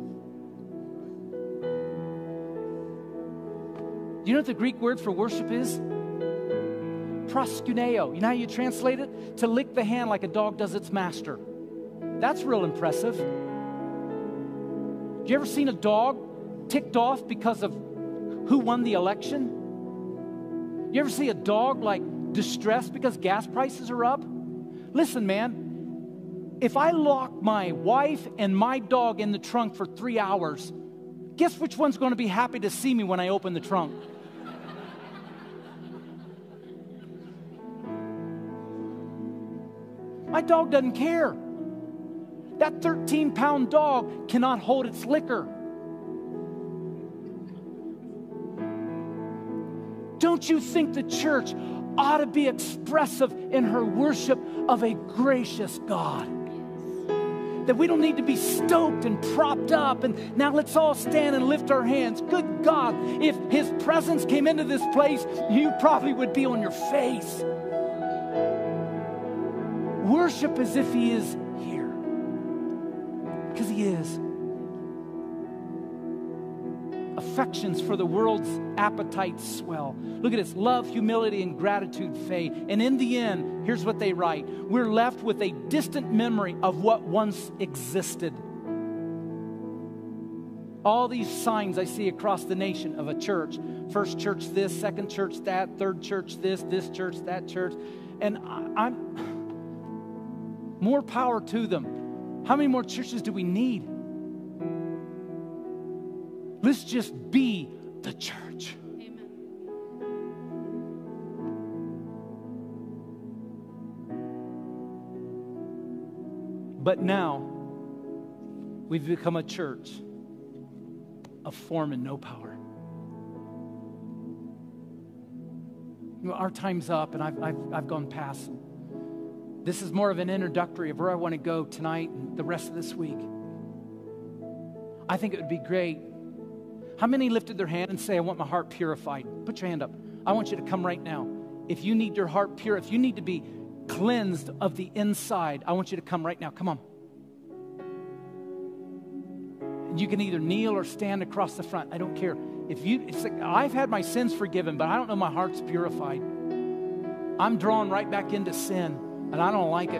Do you know what the Greek word for worship is? Proskuneo. You know how you translate it? To lick the hand like a dog does its master. That's real impressive. Have you ever seen a dog ticked off because of who won the election? You ever see a dog like distressed because gas prices are up? Listen, man, if I lock my wife and my dog in the trunk for three hours, guess which one's going to be happy to see me when I open the trunk? My dog doesn't care. That thirteen pound dog cannot hold its liquor. Don't you think the church ought to be expressive in her worship of a gracious God? That we don't need to be stoked and propped up and now let's all stand and lift our hands. Good God, if His presence came into this place, you probably would be on your face. Worship as if He is here. Because He is. Affections for the world's appetites swell. Look at this. Love, humility, and gratitude fade. And in the end, here's what they write. We're left with a distant memory of what once existed. All these signs I see across the nation of a church. First church this, second church that, third church this, this church, that church. And I, I'm... More power to them. How many more churches do we need? Let's just be the church. Amen. But now, we've become a church of form and no power. You know, our time's up, and I've, I've, I've gone past. This is more of an introductory of where I want to go tonight and the rest of this week. I think it would be great. How many lifted their hand and say, I want my heart purified? Put your hand up. I want you to come right now. If you need your heart pure, if you need to be cleansed of the inside, I want you to come right now. Come on. And you can either kneel or stand across the front. I don't care. If you, it's like, I've had my sins forgiven, but I don't know my heart's purified. I'm drawn right back into sin. And I don't like it.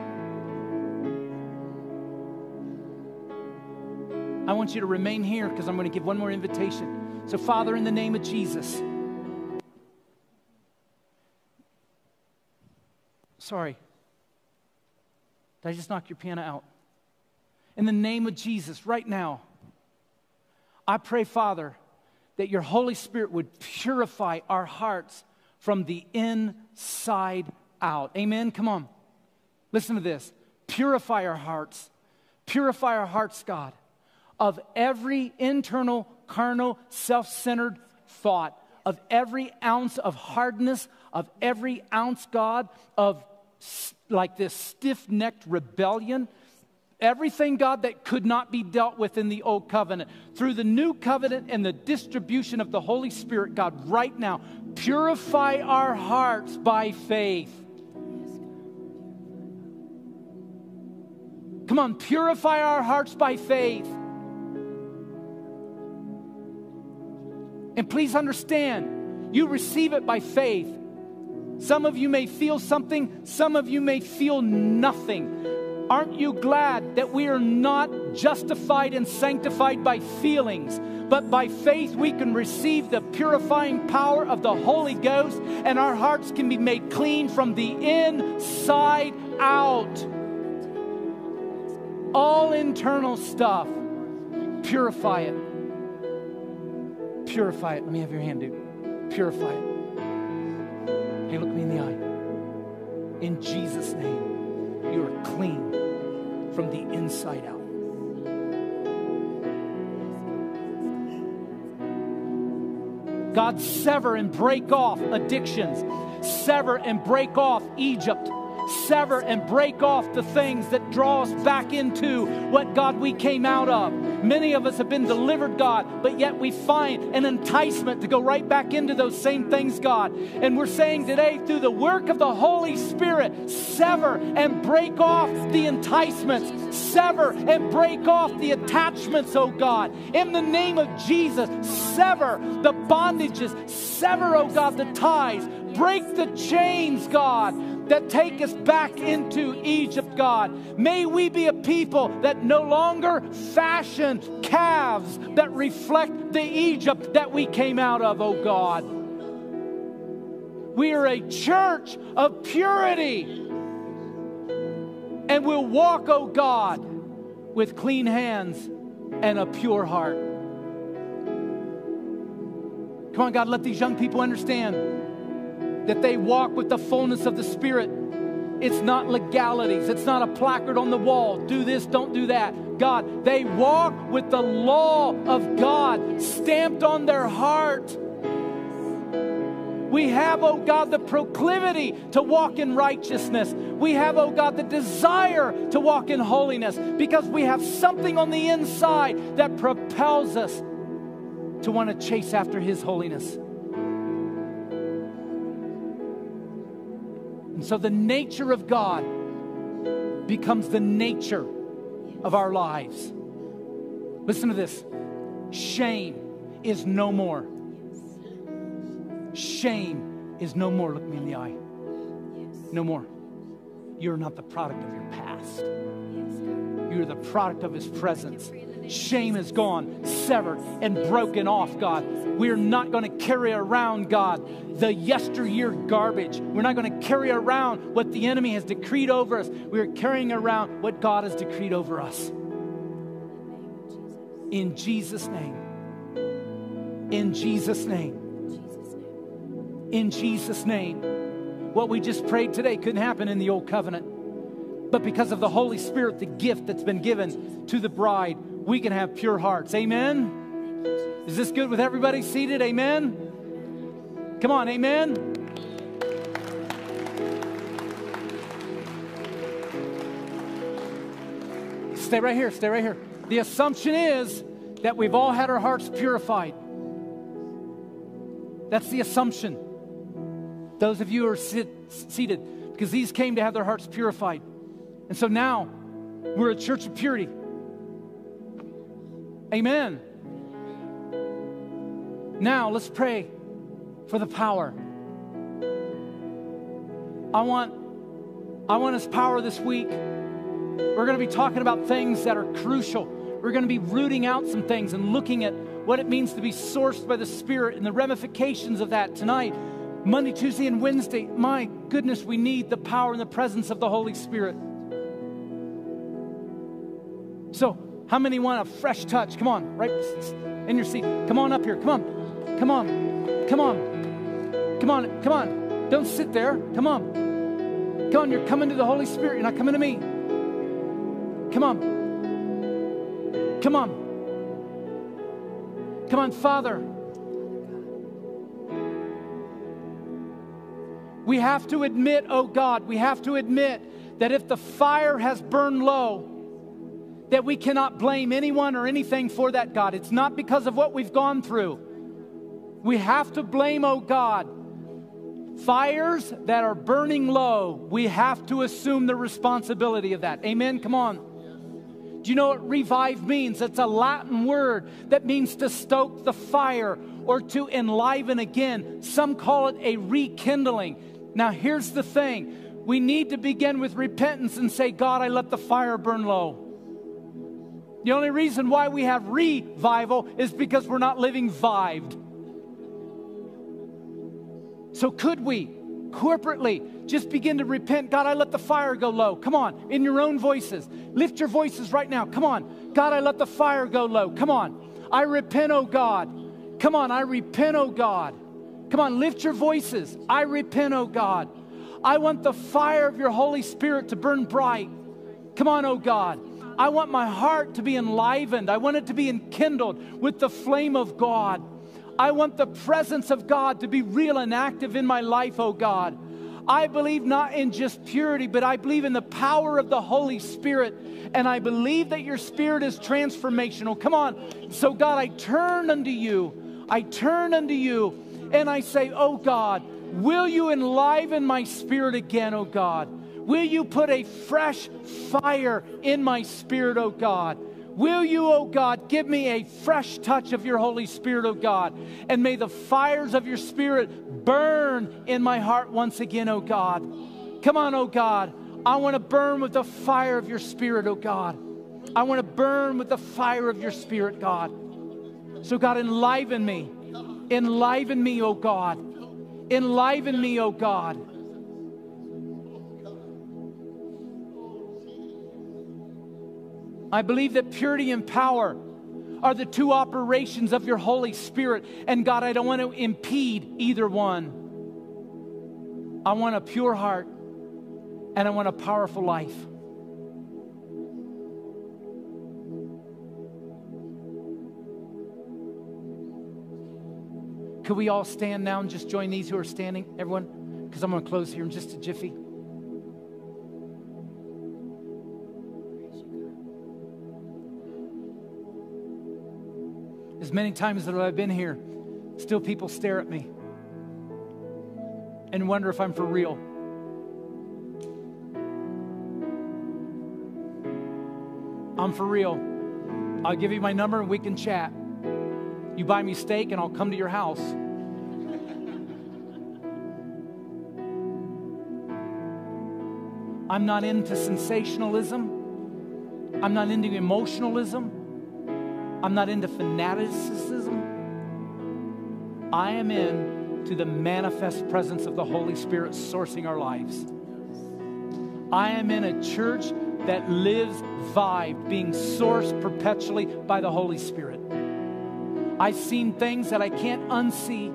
I want you to remain here because I'm going to give one more invitation. So, Father, in the name of Jesus. Sorry. Did I just knock your piano out? In the name of Jesus, right now, I pray, Father, that your Holy Spirit would purify our hearts from the inside out. Amen? Come on. Listen to this. Purify our hearts. Purify our hearts, God, of every internal, carnal, self-centered thought, of every ounce of hardness, of every ounce, God, of like this stiff-necked rebellion. Everything, God, that could not be dealt with in the old covenant, through the new covenant and the distribution of the Holy Spirit, God, right now, purify our hearts by faith. Come on, purify our hearts by faith. And please understand, you receive it by faith. Some of you may feel something, some of you may feel nothing. Aren't you glad that we are not justified and sanctified by feelings, but by faith we can receive the purifying power of the Holy Ghost, and our hearts can be made clean from the inside out. All internal stuff. Purify it. Purify it. Let me have your hand, dude. Purify it. Hey, look me in the eye. In Jesus' name. You are clean from the inside out. God, sever and break off addictions. Sever and break off Egypt. Sever and break off the things that draw us back into what, God, we came out of. Many of us have been delivered, God, but yet we find an enticement to go right back into those same things, God. And we're saying today, through the work of the Holy Spirit, sever and break off the enticements. Sever and break off the attachments, oh God. In the name of Jesus, sever the bondages. Sever, oh God, the ties. Break the chains, God, that take us back into Egypt, God. May we be a people that no longer fashion calves that reflect the Egypt that we came out of, oh God. We are a church of purity. And we'll walk, oh God, with clean hands and a pure heart. Come on, God, let these young people understand that they walk with the fullness of the Spirit. It's not legalities. It's not a placard on the wall. Do this, don't do that. God, they walk with the law of God stamped on their heart. We have, oh God, the proclivity to walk in righteousness. We have, oh God, the desire to walk in holiness because we have something on the inside that propels us to want to chase after His holiness. And so the nature of God becomes the nature of our lives. Listen to this. Shame is no more. Shame is no more. Look me in the eye. No more. You're not the product of your past. You're the product of His presence. Shame is gone, severed, and broken off, God. We're not going to carry around, God, the yesteryear garbage. We're not going to carry around what the enemy has decreed over us. We're carrying around what God has decreed over us. In Jesus' name. In Jesus' name. In Jesus' name. What we just prayed today couldn't happen in the old covenant. But because of the Holy Spirit, the gift that's been given to the bride, we can have pure hearts. Amen? Is this good with everybody seated? Amen? Come on, amen? Stay right here, stay right here. The assumption is that we've all had our hearts purified. That's the assumption. Those of you who are sit, seated, because these came to have their hearts purified. And so now, we're a church of purity. Amen. Now, let's pray for the power. I want, I want His power this week. We're going to be talking about things that are crucial. We're going to be rooting out some things and looking at what it means to be sourced by the Spirit and the ramifications of that tonight. Monday, Tuesday, and Wednesday. My goodness, we need the power and the presence of the Holy Spirit. So, how many want a fresh touch? Come on, right in your seat. Come on up here. Come on. Come on. Come on. Come on. Come on. Don't sit there. Come on. Come on. You're coming to the Holy Spirit. You're not coming to me. Come on. Come on. Come on, Father. We have to admit, oh God, we have to admit that if the fire has burned low, that we cannot blame anyone or anything for that, God. It's not because of what we've gone through. We have to blame, oh God, fires that are burning low. We have to assume the responsibility of that. Amen? Come on. Do you know what revive means? It's a Latin word that means to stoke the fire or to enliven again. Some call it a rekindling. Now here's the thing. We need to begin with repentance and say, God, I let the fire burn low. The only reason why we have revival is because we're not living vived. So could we corporately just begin to repent? God, I let the fire go low. Come on, in your own voices. Lift your voices right now. Come on. God, I let the fire go low. Come on. I repent, oh God. Come on, I repent, oh God. Come on, lift your voices. I repent, oh God. I want the fire of your Holy Spirit to burn bright. Come on, oh God. I want my heart to be enlivened. I want it to be enkindled with the flame of God. I want the presence of God to be real and active in my life, oh God. I believe not in just purity, but I believe in the power of the Holy Spirit. And I believe that your Spirit is transformational. Come on. So God, I turn unto you. I turn unto you and I say, oh God, will you enliven my spirit again, oh God? Will you put a fresh fire in my spirit, oh God? Will you, oh God, give me a fresh touch of your Holy Spirit, oh God? And may the fires of your Spirit burn in my heart once again, oh God. Come on, oh God. I want to burn with the fire of your Spirit, oh God. I want to burn with the fire of your Spirit, God. So God, enliven me. Enliven me, oh God. Enliven me, oh God. I believe that purity and power are the two operations of your Holy Spirit. And God, I don't want to impede either one. I want a pure heart and I want a powerful life. Could we all stand now and just join these who are standing? Everyone? Because I'm going to close here in just a jiffy. As many times that I've been here, still people stare at me and wonder if I'm for real. I'm for real. I'll give you my number and we can chat. You buy me steak and I'll come to your house. I'm not into sensationalism. I'm not into emotionalism. I'm not into fanaticism. I am into the manifest presence of the Holy Spirit sourcing our lives. I am in a church that lives vived, being sourced perpetually by the Holy Spirit. I've seen things that I can't unsee.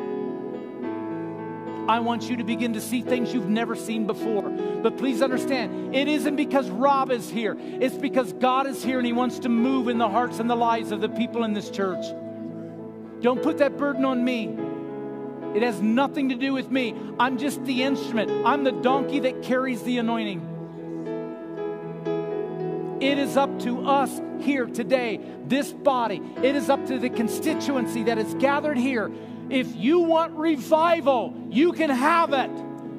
I want you to begin to see things you've never seen before. But please understand, it isn't because Rob is here. It's because God is here and He wants to move in the hearts and the lives of the people in this church. Don't put that burden on me. It has nothing to do with me. I'm just the instrument. I'm the donkey that carries the anointing. It is up to us here today, this body. It is up to the constituency that is gathered here. If you want revival, you can have it.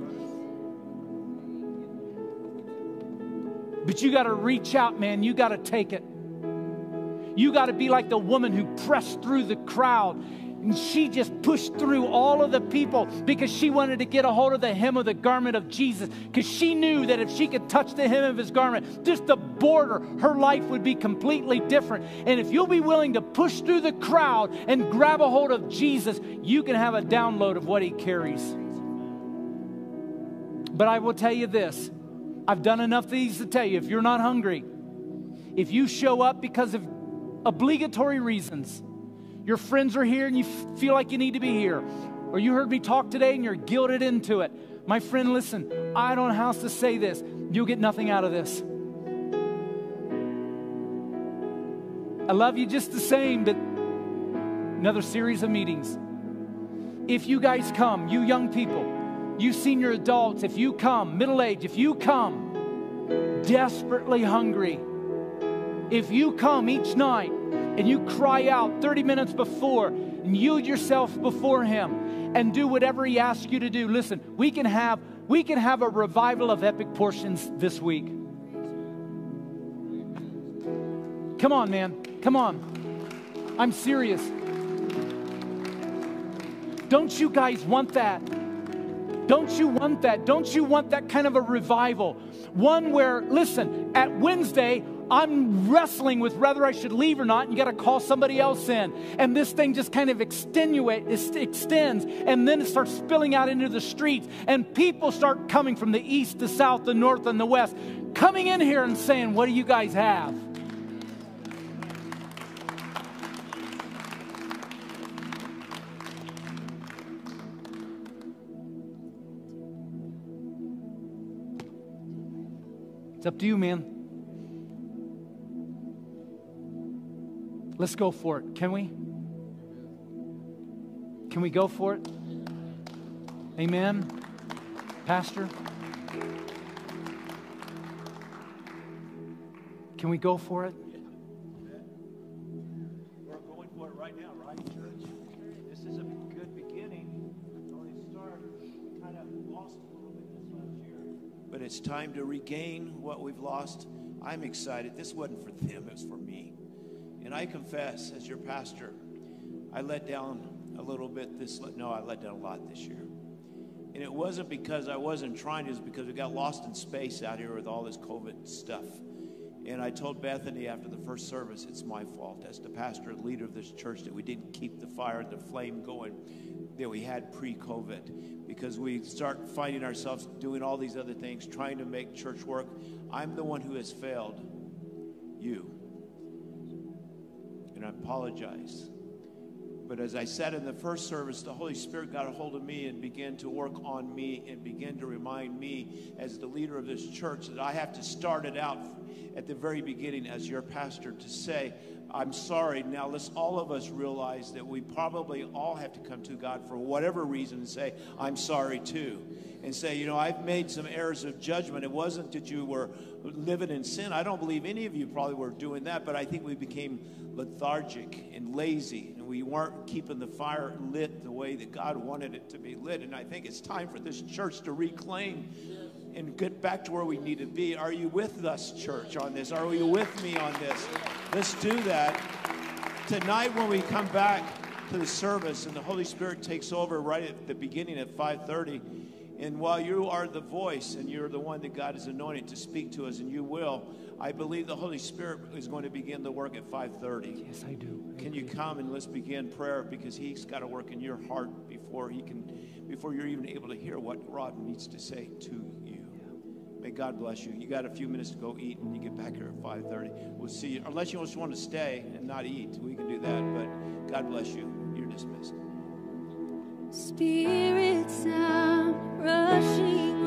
But you got to reach out, man. You got to take it. You got to be like the woman who pressed through the crowd. And she just pushed through all of the people because she wanted to get a hold of the hem of the garment of Jesus. Because she knew that if she could touch the hem of His garment, just the border, her life would be completely different. And if you'll be willing to push through the crowd and grab a hold of Jesus, you can have a download of what He carries. But I will tell you this. I've done enough of these to tell you, if you're not hungry, if you show up because of obligatory reasons, your friends are here and you f- feel like you need to be here, or you heard me talk today and you're guilted into it, my friend, listen, I don't know how else to say this. You'll get nothing out of this. I love you just the same, but another series of meetings. If you guys come, you young people, you senior adults, if you come, middle age, if you come desperately hungry, if you come each night and you cry out thirty minutes before and yield yourself before Him and do whatever He asks you to do, listen, we can have we can have a revival of epic portions this week. Come on, man. Come on. I'm serious. Don't you guys want that? Don't you want that? Don't you want that kind of a revival? One where, listen, at Wednesday, I'm wrestling with whether I should leave or not, and you got to call somebody else in. And this thing just kind of extenuates, extends, and then it starts spilling out into the streets. And people start coming from the east, the south, the north, and the west, coming in here and saying, what do you guys have? It's up to you, man. Let's go for it. Can we? Can we go for it? Amen. Pastor? Can we go for it? We're going for it right now, right, church? This is a good beginning. Tony Stark kind of lost a little bit this last year. But it's time to regain what we've lost. I'm excited. This wasn't for them, it was for me. And I confess, as your pastor, I let down a little bit this, no, I let down a lot this year. And it wasn't because I wasn't trying, it was because we got lost in space out here with all this COVID stuff. And I told Bethany after the first service, it's my fault as the pastor and leader of this church that we didn't keep the fire, the flame going that we had pre-COVID, because we start finding ourselves doing all these other things, trying to make church work. I'm the one who has failed you. And I apologize. But as I said in the first service, the Holy Spirit got a hold of me and began to work on me and began to remind me as the leader of this church that I have to start it out at the very beginning as your pastor to say, I'm sorry. Now let's all of us realize that we probably all have to come to God for whatever reason and say, I'm sorry too. And say, you know, I've made some errors of judgment. It wasn't that you were living in sin. I don't believe any of you probably were doing that, but I think we became lethargic and lazy, and we weren't keeping the fire lit the way that God wanted it to be lit. And I think it's time for this church to reclaim and get back to where we need to be. Are you with us, church, on this? Are you with me on this? Let's do that. Tonight when we come back to the service and the Holy Spirit takes over right at the beginning at five thirty, and while you are the voice and you're the one that God has anointed to speak to us, and you will, I believe the Holy Spirit is going to begin the work at five thirty. Yes, I do. I Can you do. come and let's begin prayer, because He's got to work in your heart before He can, before you're even able to hear what Rod needs to say to you. May God bless you. You got a few minutes to go eat when you get back here at five thirty. We'll see you. Unless you just want to stay and not eat, we can do that. But God bless you. You're dismissed. Spirit sound rushing